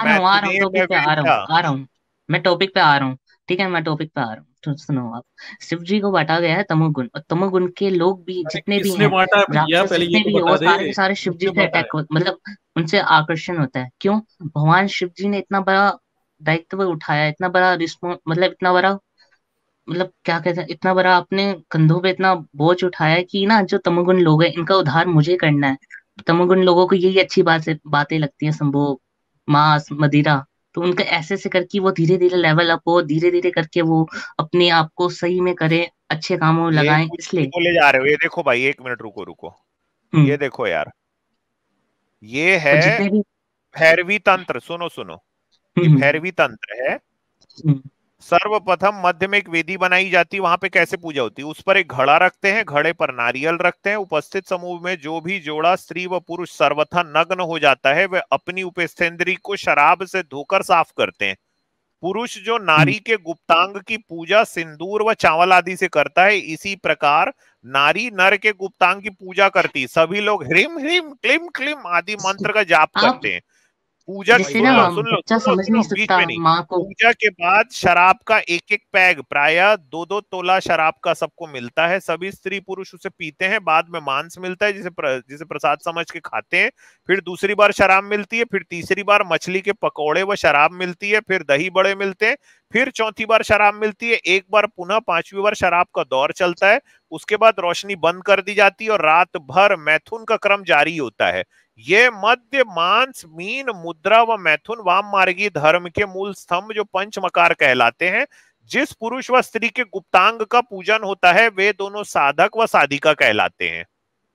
रहा हूँ मैं टॉपिक पे आ रहा हूँ, ठीक है? मैं टॉपिक पे आ रहा हूँ, तो सुनो आप। शिव जी को बांटा गया है तमोगुण, और तमोगुण के लोग भी जितने भी हैं, जितने भी वो सारे के सारे शिव जी से अटैक मतलब उनसे आकर्षण होता है। क्यों? भगवान शिव जी ने इतना बड़ा दायित्व उठाया, इतना बड़ा रिस्पॉन्स मतलब इतना बड़ा मतलब क्या कहते हैं, इतना बड़ा अपने कंधों पे इतना बोझ उठाया कि ना जो तमोगुण लोग हैं इनका उद्धार मुझे करना है। तमोगुण लोगों को यही अच्छी बात से बातें लगती है, संभोग, मांस, मदिरा, तो उनका ऐसे ऐसे करके वो धीरे धीरे लेवल अप हो, धीरे धीरे करके वो अपने आप को सही में करे, अच्छे कामों में लगाएं। इसलिए बोले जा रहे हो। ये देखो भाई एक मिनट रुको रुको ये देखो यार, ये है भैरवी तंत्र। सुनो सुनो ये भैरवी तंत्र है। सर्वप्रथम मध्य में एक वेदी बनाई जाती है, वहां पे कैसे पूजा होती है? उस पर एक घड़ा रखते हैं, घड़े पर नारियल रखते हैं। उपस्थित समूह में जो भी जोड़ा स्त्री व पुरुष सर्वथा नग्न हो जाता है वह अपनी उपस्थेंद्री को शराब से धोकर साफ करते हैं। पुरुष जो नारी के गुप्तांग की पूजा सिंदूर व चावल आदि से करता है, इसी प्रकार नारी नर के गुप्तांग की पूजा करती है। सभी लोग ह्रीम ह्रीम क्लीम क्लीम आदि मंत्र का जाप करते हैं। पूजा की सुन लो सुन लो सुन लो बीच में नहीं। पूजा के बाद शराब का एक एक पैग प्रायः दो दो तोला शराब का सबको मिलता है। सभी स्त्री पुरुष उसे पीते हैं। बाद में मांस मिलता है जिसे प्र, जिसे प्रसाद समझ के खाते हैं। फिर दूसरी बार शराब मिलती है। फिर तीसरी बार मछली के पकौड़े व शराब मिलती है। फिर दही बड़े मिलते हैं। फिर चौथी बार शराब मिलती है। एक बार पुनः पांचवी बार शराब का दौर चलता है। उसके बाद रोशनी बंद कर दी जाती है और रात भर मैथुन का क्रम जारी होता है। ये मध्य, मांस, मीन, मुद्रा व मैथुन वाम मार्गी धर्म के मूल स्तंभ जो पंच मकार कहलाते हैं। जिस पुरुष व स्त्री के गुप्तांग का पूजन होता है वे दोनों साधक व साधिका कहलाते हैं।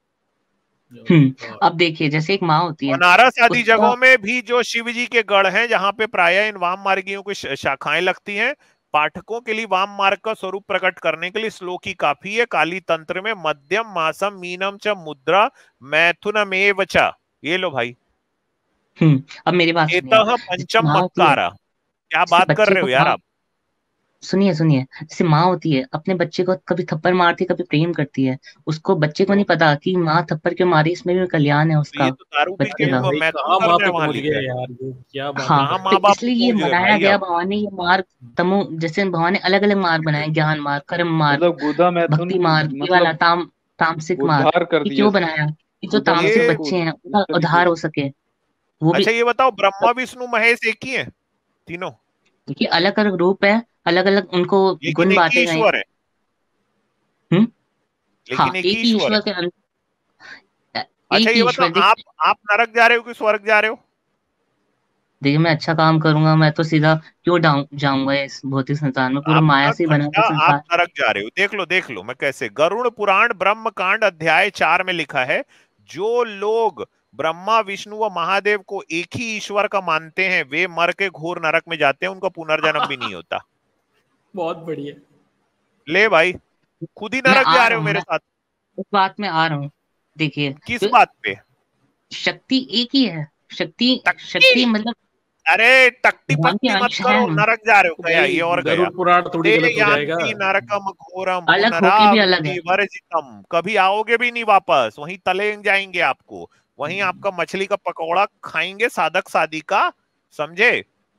अब देखिए जैसे एक माँ होती है, बनारस आदि जगहों में भी जो शिव जी के गढ़ हैं जहाँ पे प्रायः इन वाम मार्गियों की शाखाएं लगती हैं, पाठकों के लिए वाम मार्ग का स्वरूप प्रकट करने के लिए श्लोक ही काफी है। काली तंत्र में मध्यम मासम मीनम च मुद्रा मैथुनमेव च। ये लो भाई। हम्म अब मेरी बात एतः पंचम मक्कारा। क्या बात कर रहे हो यार आप? सुनिए सुनिए, जैसे माँ होती है अपने बच्चे को कभी थप्पड़ मारती है कभी प्रेम करती है, उसको बच्चे को नहीं पता कि माँ थप्पड़ क्यों मारी, इसमें भी कल्याण है उसका। ये तो दारू पी के बच्चे मैं तो माँ पे पहुंच गए यार, ये क्या बात हाँ, है? तो इसलिए ये बनाया गया भगवान ने, ये मार्ग तमो, जैसे भगवान ने अलग अलग मार्ग बनाए, ज्ञान मार्ग, कर्म मार्ग, भक्ति मार्ग, ये वाला ताम तामसिक मार्ग। ये क्यों बनाया? ये जो तामसिक बच्चे हैं उनका उद्धार हो सके वो भी। अच्छा ये बताओ, ब्रह्मा विष्णु महेश एक ही है तीनों? देखिए अलग अलग रूप है, अलग अलग उनको गुण बांटे गए। ईश्वर है। हम्म लेकिन हाँ, एक ही ही ईश्वर के अंदर। अच्छा ये बताओ, आप आप नरक जा रहे हो कि स्वर्ग जा रहे हो? देखिए मैं अच्छा काम करूंगा, मैं तो सीधा क्यों जाऊंगा इस भौतिक संसार में, पूरा माया से बना हुआ संसार। आप नरक जा रहे हो। देख लो देख लो मैं कैसे। गरुड़ पुराण ब्रह्म कांड अध्याय चार में लिखा है, जो लोग ब्रह्मा विष्णु व महादेव को एक ही ईश्वर का मानते हैं वे मर के घोर नरक में जाते हैं, उनका पुनर्जन्म भी नहीं होता। बहुत बढ़िया। ले भाई, खुद ही नरक जा रहे हो मेरे साथ। उस बात में आ रहा हूँ। देखिए किस बात पे? शक्ति एक ही है। शक्ति शक्ति मतलब अरे टक्टी पट्टी मत करो, नरक जा रहे हो गया ये और गया। गरुड़ पुराण थोड़ी गलत हो जाएगा। नरकम घोरम पुनरावृत्तिम, कभी आओगे भी नहीं वापस, वहीं तले जाएंगे आपको, वहीं आपका मछली का पकौड़ा खाएंगे साधक साधी का, समझे?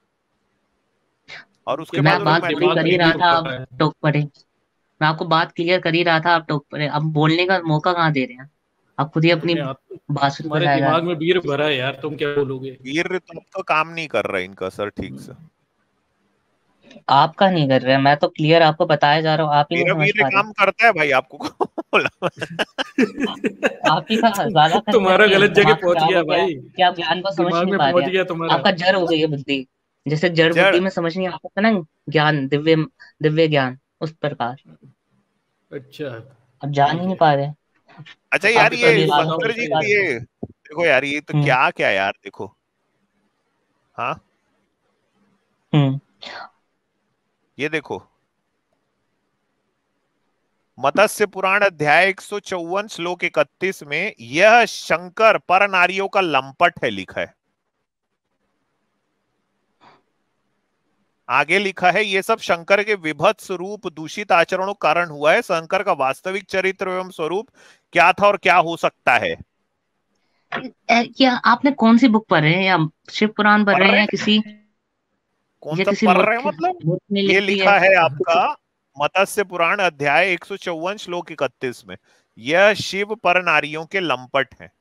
और उसके बाद बात कर ही रहा था आप टोक पड़े। मैं आपको बात क्लियर कर ही रहा था, आप टोक पड़े। अब बोलने का मौका कहाँ दे रहे हैं आप? खुद ही अपनी बात सुन। तुम्हारे दिमाग में वीर भरा है यार, तुम क्या बोलोगे? वीर तो, तो काम नहीं कर रहा इनका सर ठीक से। आपका नहीं कर रहा है, मैं तो क्लियर आपको बताया जा रहा हूँ, आप ही नहीं समझ पा रहे। काम करता है भाई, आपको आप ही का ज्यादा तुम्हारा गलत जगह पहुंच गया भाई, क्या आप ज्ञान को समझ नहीं पा रहे? आपका जड़ हो गई है बुद्धि, जैसे जड़ बुद्धि में समझ नहीं आता था ना ज्ञान, दिव्य दिव्य ज्ञान, उस प्रकार। अच्छा अब जान ही नहीं पा रहे। अच्छा यार ये शंकर जी की ये देखो यार, ये तो क्या क्या यार देखो। हाँ हम्म ये देखो, मत्स्य पुराण अध्याय एक सौ चौवन श्लोक इकतीस में यह शंकर पर नारियों का लंपट है लिखा है। आगे लिखा है ये सब शंकर के विभत्स रूप दूषित आचरणों कारण हुआ है, शंकर का वास्तविक चरित्र एवं स्वरूप क्या था और क्या हो सकता है। क्या आपने कौन सी बुक पढ़ रहे हैं, या शिव पुराण पढ़ रहे हैं या किसी कौन सा पढ़ रहे हैं? मतलब ये लिखा है आपका मत्स्य पुराण अध्याय एक सौ चौवन श्लोक इकतीस में, यह शिव पर नारियों के लंपट हैं।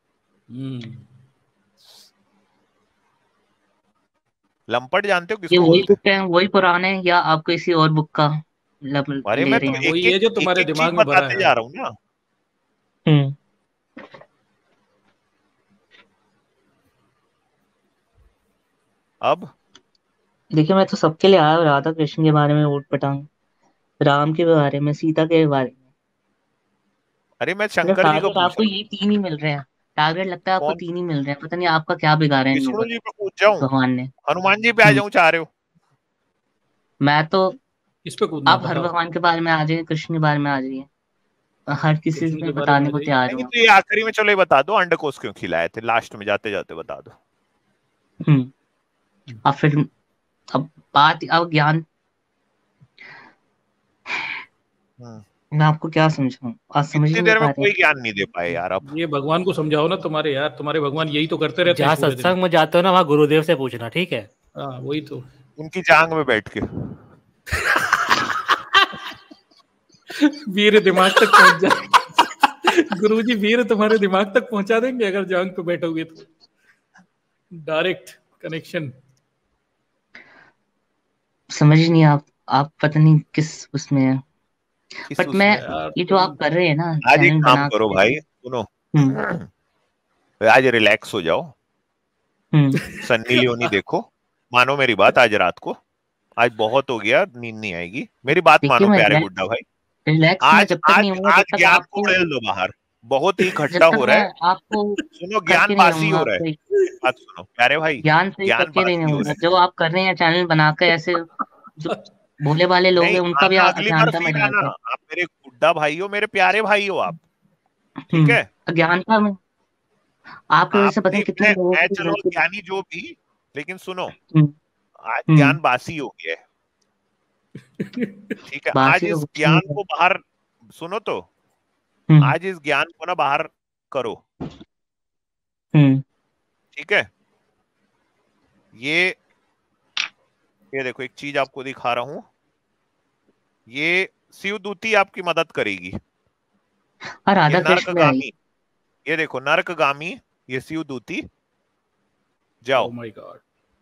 लंपट जानते हो किसको? वही बुक है, वही पुराण है, या आप किसी और बुक का लब अरे मैं तो एक एक, ये जो तुम्हारे एक दिमाग में भरा है जा रहा हूँ ना। हम्म अब देखिए मैं तो सबके लिए आया, राधा कृष्ण के बारे में ऊट पटांग, राम के बारे में, सीता के बारे में। अरे मैं शंकर जी को आपको ये तीन ही मिल रहे हैं टारगेट, लगता है आपको तीन ही मिल रहे हैं, पता नहीं आपका क्या बिगाड़ा है विष्णु जी पे पूछ जाऊं, भगवान ने? हनुमान जी पे आ जाऊं चाह रहे हो? मैं तो इस पे कूदना, आप हर भगवान के बारे में आ जाइए, कृष्ण के बारे में आ जाइए, हर किसी से बताने को तैयार हूं। तो ये आखिरी में चलो ये बता दो, अंडकोश क्यों खिलाए थे? लास्ट में जाते जाते बता दो। हम्म अब फिर अब बात, अब ज्ञान मैं आपको क्या समझाऊं, आज समझ नहीं देर में कोई ज्ञान नहीं दे पाए यार। अब ये भगवान को समझाओ ना, तुम्हारे यार तुम्हारे भगवान यही तो करते रहते हैं। जहाँ सत्संग में जाते हो ना, वहाँ गुरुदेव से पूछना, ठीक है? हाँ वही तो, उनकी जांग में बैठ के वीर दिमाग तक पहुंच जाए। गुरुजी वीर तुम्हारे दिमाग तक पहुंचा देंगे अगर जांग पे बैठोगे तो, डायरेक्ट कनेक्शन। समझ नहीं आप आप पता नहीं किस उसमें है, बट मैं ये जो आप कर रहे हैं ना, आज एक काम करो भाई, सुनो, आज रिलैक्स हो जाओ, सन्नी लियोनी देखो, मानो मेरी बात आज रात को, आज बहुत हो गया, नींद नहीं आएगी, मेरी बात मानो प्यारे गुड्डा भाई। आज आज आज ज्ञान को उड़ेल दो बाहर, बहुत ही इकट्ठा हो रहा है आपको, सुनो ज्ञान बासी हो रहा है, बात सुनो प्यारे भाई, ज्ञान से ज्ञान बासी हो रहा है जो आप कर रहे हैं, चैनल बनाकर ऐसे भोले वाले लोग हैं, उनका भी अगली बार अज्ञानता में फील आना, डालते हैं। आप मेरे गुड्डा भाई हो, मेरे प्यारे भाई हो आप, ठीक है। अज्ञानता में आपकी वजह से पता है कितने लोगों मैं को चलो ज्ञानी जो भी, लेकिन सुनो आज हम्म। ज्ञान बासी हो गया है, ठीक है। आज बासी तो इस कुछ ज्ञान नहीं को बाहर सुनो तो, हम्म आज इस ज्ञान को ना बाहर करो, हम्म ठीक है। ये ये देखो एक चीज आपको दिखा रहा हूं, ये शिवदूती आपकी मदद करेगी। और राधा ये कृष्ण में आई। नरकगामी, ये देखो नरकगामी, ये शिवदूती, जाओ। Oh my God.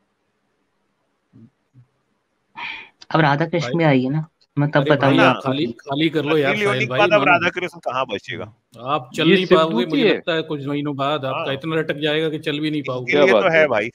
अब राधा कृष्ण में आई है ना, मैं तब अरे भाई बताऊंगा आप आपको। खाली खाली कर लो यार बद्री साहिल लियोनी के भाई, बाद अब मानो राधा कृष्ण कहाँ बचेगा? आप चल ये नहीं पाओगे, शिवदूती मुझे है। लगता है कुछ महीनों बाद आपका हाँ। इतना लटक जाएगा कि चल भी नहीं इनके पाओगे। क्या लिए बात तो है है? भाई,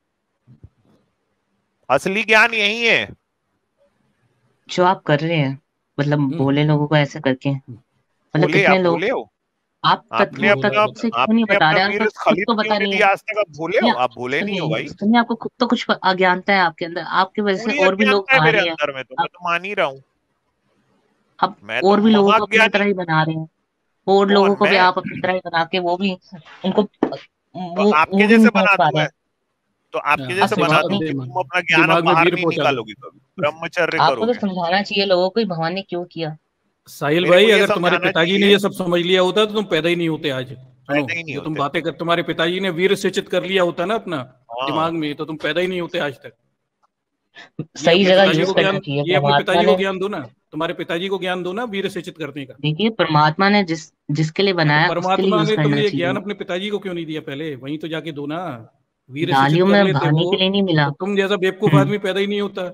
असली ज्ञान यही है। जो आप कर रहे हैं, मतलब हम्म। भोले लोगों को ऐसे करके, मतलब भोले कितने आप लोग भोले हो? आप आपने खुद अपना खुद से क्यों नहीं आपने बता अपना रहे, आप वीर खुद खलीद तो क्यों बता नहीं रही दिया है। आज तक? आप भोले हो? आप भोले नहीं हो भाई। सुनिए, आपको खुद तो कुछ अज्ञानता है आपके अंदर, आपकी वजह से पूरी और भी लोग अज्ञानता है आ मेरे रहे हैं। अंदर में, तो मैं तो मान ही रहा हूँ। अब मैं तो और भी लोगों को अपनी महाज्ञानी तरह ही बना रहे हैं, और लोगों कौन को भी मैं? आप अपनी तरह ही बना के वो भी उनको तो वो आपके वो भी नहीं जैसे समझ बना पा दूं रहे मैं? हैं। तो आपके हाँ, जैसे अब बना दिमाग दूं अपनी कि दिमाग तुम अपना ज्ञान अब दिमाग में बाहर वीर भी पोता। निकालोगे, कभी ब्रह्मचर्य आपको तो करोगे। समझाना चाहिए लोगों को, भगवान ने क्यों किया। साहिल मेरे भाई, को ये अगर तुम्हारे समझाना पिताजी ने चाहिए, ये सब समझ लिया होता तो तुम पैदा ही नहीं होते आज। सुनो, पैदा ही नहीं जो तुम होते। बातें कर, तुम्हारे पिताजी ने वीर सिंचित कर लिया होता ना अपना हाँ, दिमाग में, तो तुम पैदा ही नहीं होते आज तक। ये सही अपने जगह पिताजी यूज को करना ज्ञान, चाहिए। ये अपने परमात्मा पिताजी को ने, ज्ञान दो ना, तुम्हारे पिताजी को ज्ञान दो ना वीर सिंचित करने का। देखिए परमात्मा ने जिस जिसके लिए तो बनाया उसके लिए परमात्मा यूज ने करना तुम्हें ये ज्ञान चाहिए। अपने पिताजी को क्यों नहीं दिया? पहले वहीं तो जाके दो ना, वीर सिंचित डालियों कर में लेते बहाने वो, के लिए नहीं मिला। तो तुम जैसा बेवकूफ हम्म आदमी पैदा ही नहीं होता।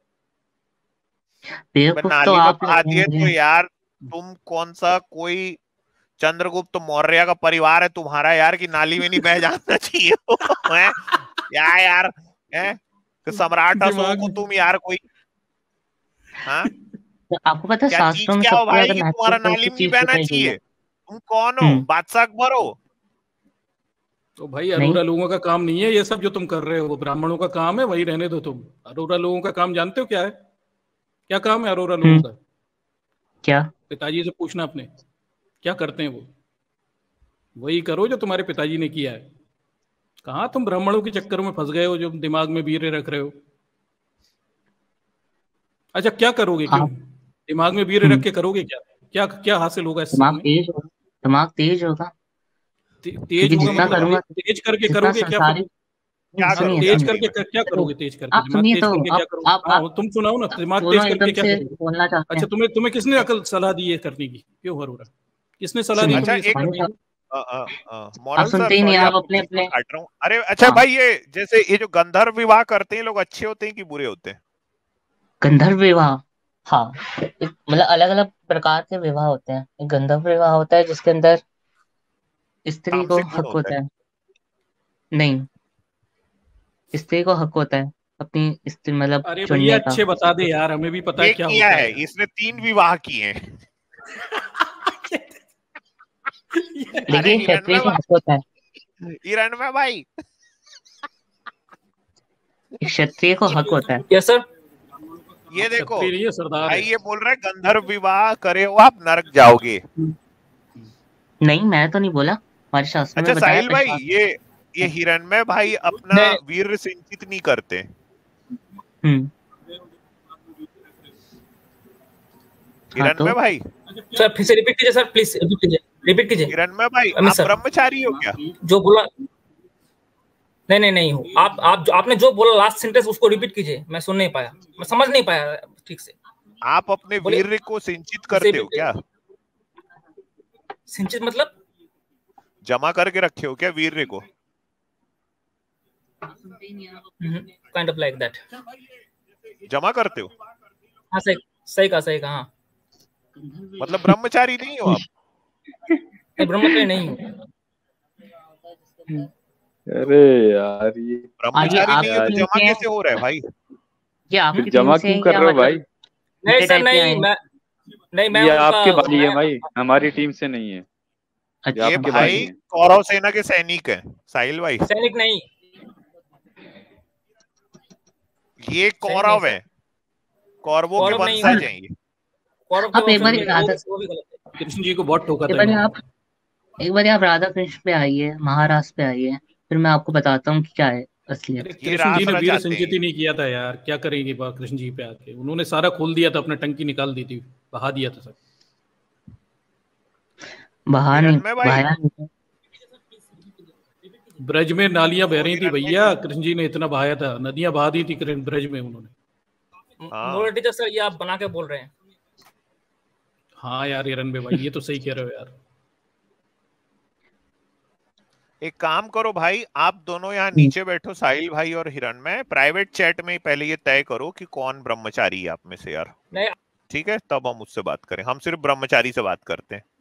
बेवकूफ तो नाली में आप बहा लोग हैं दिए तो मुझे। यार, तुम कौन सा कोई चंद्रगुप्त मौर्य का परिवार है तुम्हारा यार, कि नाली में नहीं बह जाना चाहिए है या यार, है कि सम्राट अशोक हो तुम यार कोई? हाँ, तो आपको पता है क्या शास्त्रों चीज में क्या हो सबसे भाई ज्यादा कि तुम्हारा महत्वपूर्ण कौन नाली सी में नहीं चीज बहना बताई गई है? चाहिए? तुम कौन हो? हम्म बादशाह अकबर हो? तो भाई नहीं, अरोरा लोगों का काम नहीं है ये सब जो तुम कर रहे हो, वो ब्राह्मणों का काम है, वही रहने दो तुम। अरोरा लोगों का काम जानते हो क्या है? क्या काम है अरोरा लोगों हम्म का? क्या? पिताजी से पूछना अपने, क्या करते हैं वो? वही करो जो तुम्हारे पिताजी ने किया है। कहाँ तुम ब्राह्मणों के चक्कर में फंस गए हो जो दिमाग में वीर रख रहे हो? अच्छा क्या करोगे? क्यों आप दिमाग में वीर रख हम्म के करोगे क्या? क्या क्या हासिल होगा इससे दिमाग तुम्हें? तेज होगा, दिमाग तेज होगा, ते, तेज क्योंकि होगा जितना मतलब करूंगा, ते, तेज करके जितना करोगे क्या फिर? संसारिक। क्या हाँ सुनिए करोगे तेज सुनिए, आखिरी करके में? कर, क्या चलो करोगे? तेज करके आप दिमाग सुनिए तेज तो करके आप क्या करोगे? आप हाँ आप तुम सुनाओ ना, आप दिमाग तेज दोनों करके एकदम क्या से करोगे? बोलना चाहते अच्छा हैं। तुम्हें तुम्हें किसने अकल सलाह दी है करने की? क्यों हो रहा? किसने सलाह दी सुनिए, अच्छा तुम्हें ये सब एक करने हमारे की? आप मॉरल सर, सुनते ही नहीं, सॉरी आप आपको अपने बीच में अपने काट रहा हूँ। अरे अच्छा हाँ। भाई, ये जैसे ये जो गंधर्व विवाह करते हैं लोग, अच्छे होते हैं कि बुरे होते हैं? गंधर्व विवाह, हाँ, एक- मतलब अलग अलग प्रकार के विवाह होते हैं। एक गंधर्व विवाह होता है जिसके अंदर स्त्री को तामसिक गुण हक होता है। होता है। नहीं, स्त्री को हक होता है अपनी स्त्री मतलब अरे भैया चुनने का। अच्छे बता दे यार, हमें भी पता है ये क्या किया होता है, है यार। इसने तीन विवाह किए हैं। अरे देखिए, क्षत्रिय हिरणमय को हक होता है, भाई, हिरणमय भाई, क्षत्रिय को हक होता है। Yes sir. ये देखो क्षत्रिय नहीं है, सरदार भाई, है। ये बोल रहा है गंधर्व विवाह करे हो आप नरक जाओगे। नहीं, मैं तो नहीं बोला, हमारे शास्त्र में अच्छा बताया साहिल था। भाई, शास्त्र ये ये हिरणमय भाई अपना नहीं। वीर सिंचित नहीं करते। हम्म हाँ तो हिरणमय भाई, सर फिर से रिपीट कीजिए सर, प्लीज रिपीट कीजिए, रिपीट कीजिए। हिरणमय भाई अमित आप सर। ब्रह्मचारी हो क्या? जो बोला, नहीं नहीं नहीं हूँ। आप आप आपने जो बोला लास्ट सेंटेंस उसको रिपीट कीजिए, मैं सुन नहीं पाया, मैं समझ नहीं पाया ठीक से। आप अपने बोलिए। वीर को सिंचित फिर से करते हो repeat क्या? सिंचित मतलब? जमा करके रखे हो क्या वीर को? Kind of like that. जमा करते हो? हाँ सही सही कहा, सही कहा। हाँ। मतलब ब्रह्मचारी नहीं हो आप? नहीं, ब्रह्मचारी नहीं हूँ। अरे यार ये ब्रह्मचारी नहीं है तो टीम जमा से कैसे हो रहा है भाई? ये आपकी जमा टीम से क्यों हैं कर या रहे हो मतलब भाई? नहीं दूसरे सर, टाइप के आए नहीं हैं? मैं नहीं मैं ये उनका आपके भाई है मैं भाई, हमारी टीम से नहीं है। ये अच्छा, ये आपके भाई भाई हैं। कौरव सेना के सैनिक हैं साहिल भाई। सैनिक नहीं, ये कौरव है, कौरवों के वंशज हैं ये। आप एक बार राधा कृष्ण जी को बहुत ठोका था। आप एक बार आप राधा कृष्ण पे आइए, महाराष्ट्र पे आइए, फिर मैं आपको बताता हूँ कि क्या है असलियत। कृष्ण जी ने वीर संचिति नहीं किया था यार, क्या करेंगे कृष्ण जी पे आके? उन्होंने सारा खोल दिया था, अपने टंकी निकाल दी थी, बहा दिया था सब। बहा नहीं बहाया नहीं। ब्रज में नालियां बह रही थी भैया, कृष्ण जी ने इतना बहाया था, नदियां बहा दी थी ब्रज में उन्होंने। टीचर सर ये आप बना के बोल रहे हैं? हाँ यार हिरन में भाई, ये तो सही कह रहे हो यार। एक काम करो भाई, आप दोनों यहाँ नीचे बैठो, साहिल भाई और हिरन में, प्राइवेट चैट में पहले ये तय करो कि कौन ब्रह्मचारी है आप में से यार, ठीक है? तब हम उससे बात करें, हम सिर्फ ब्रह्मचारी से बात करते हैं।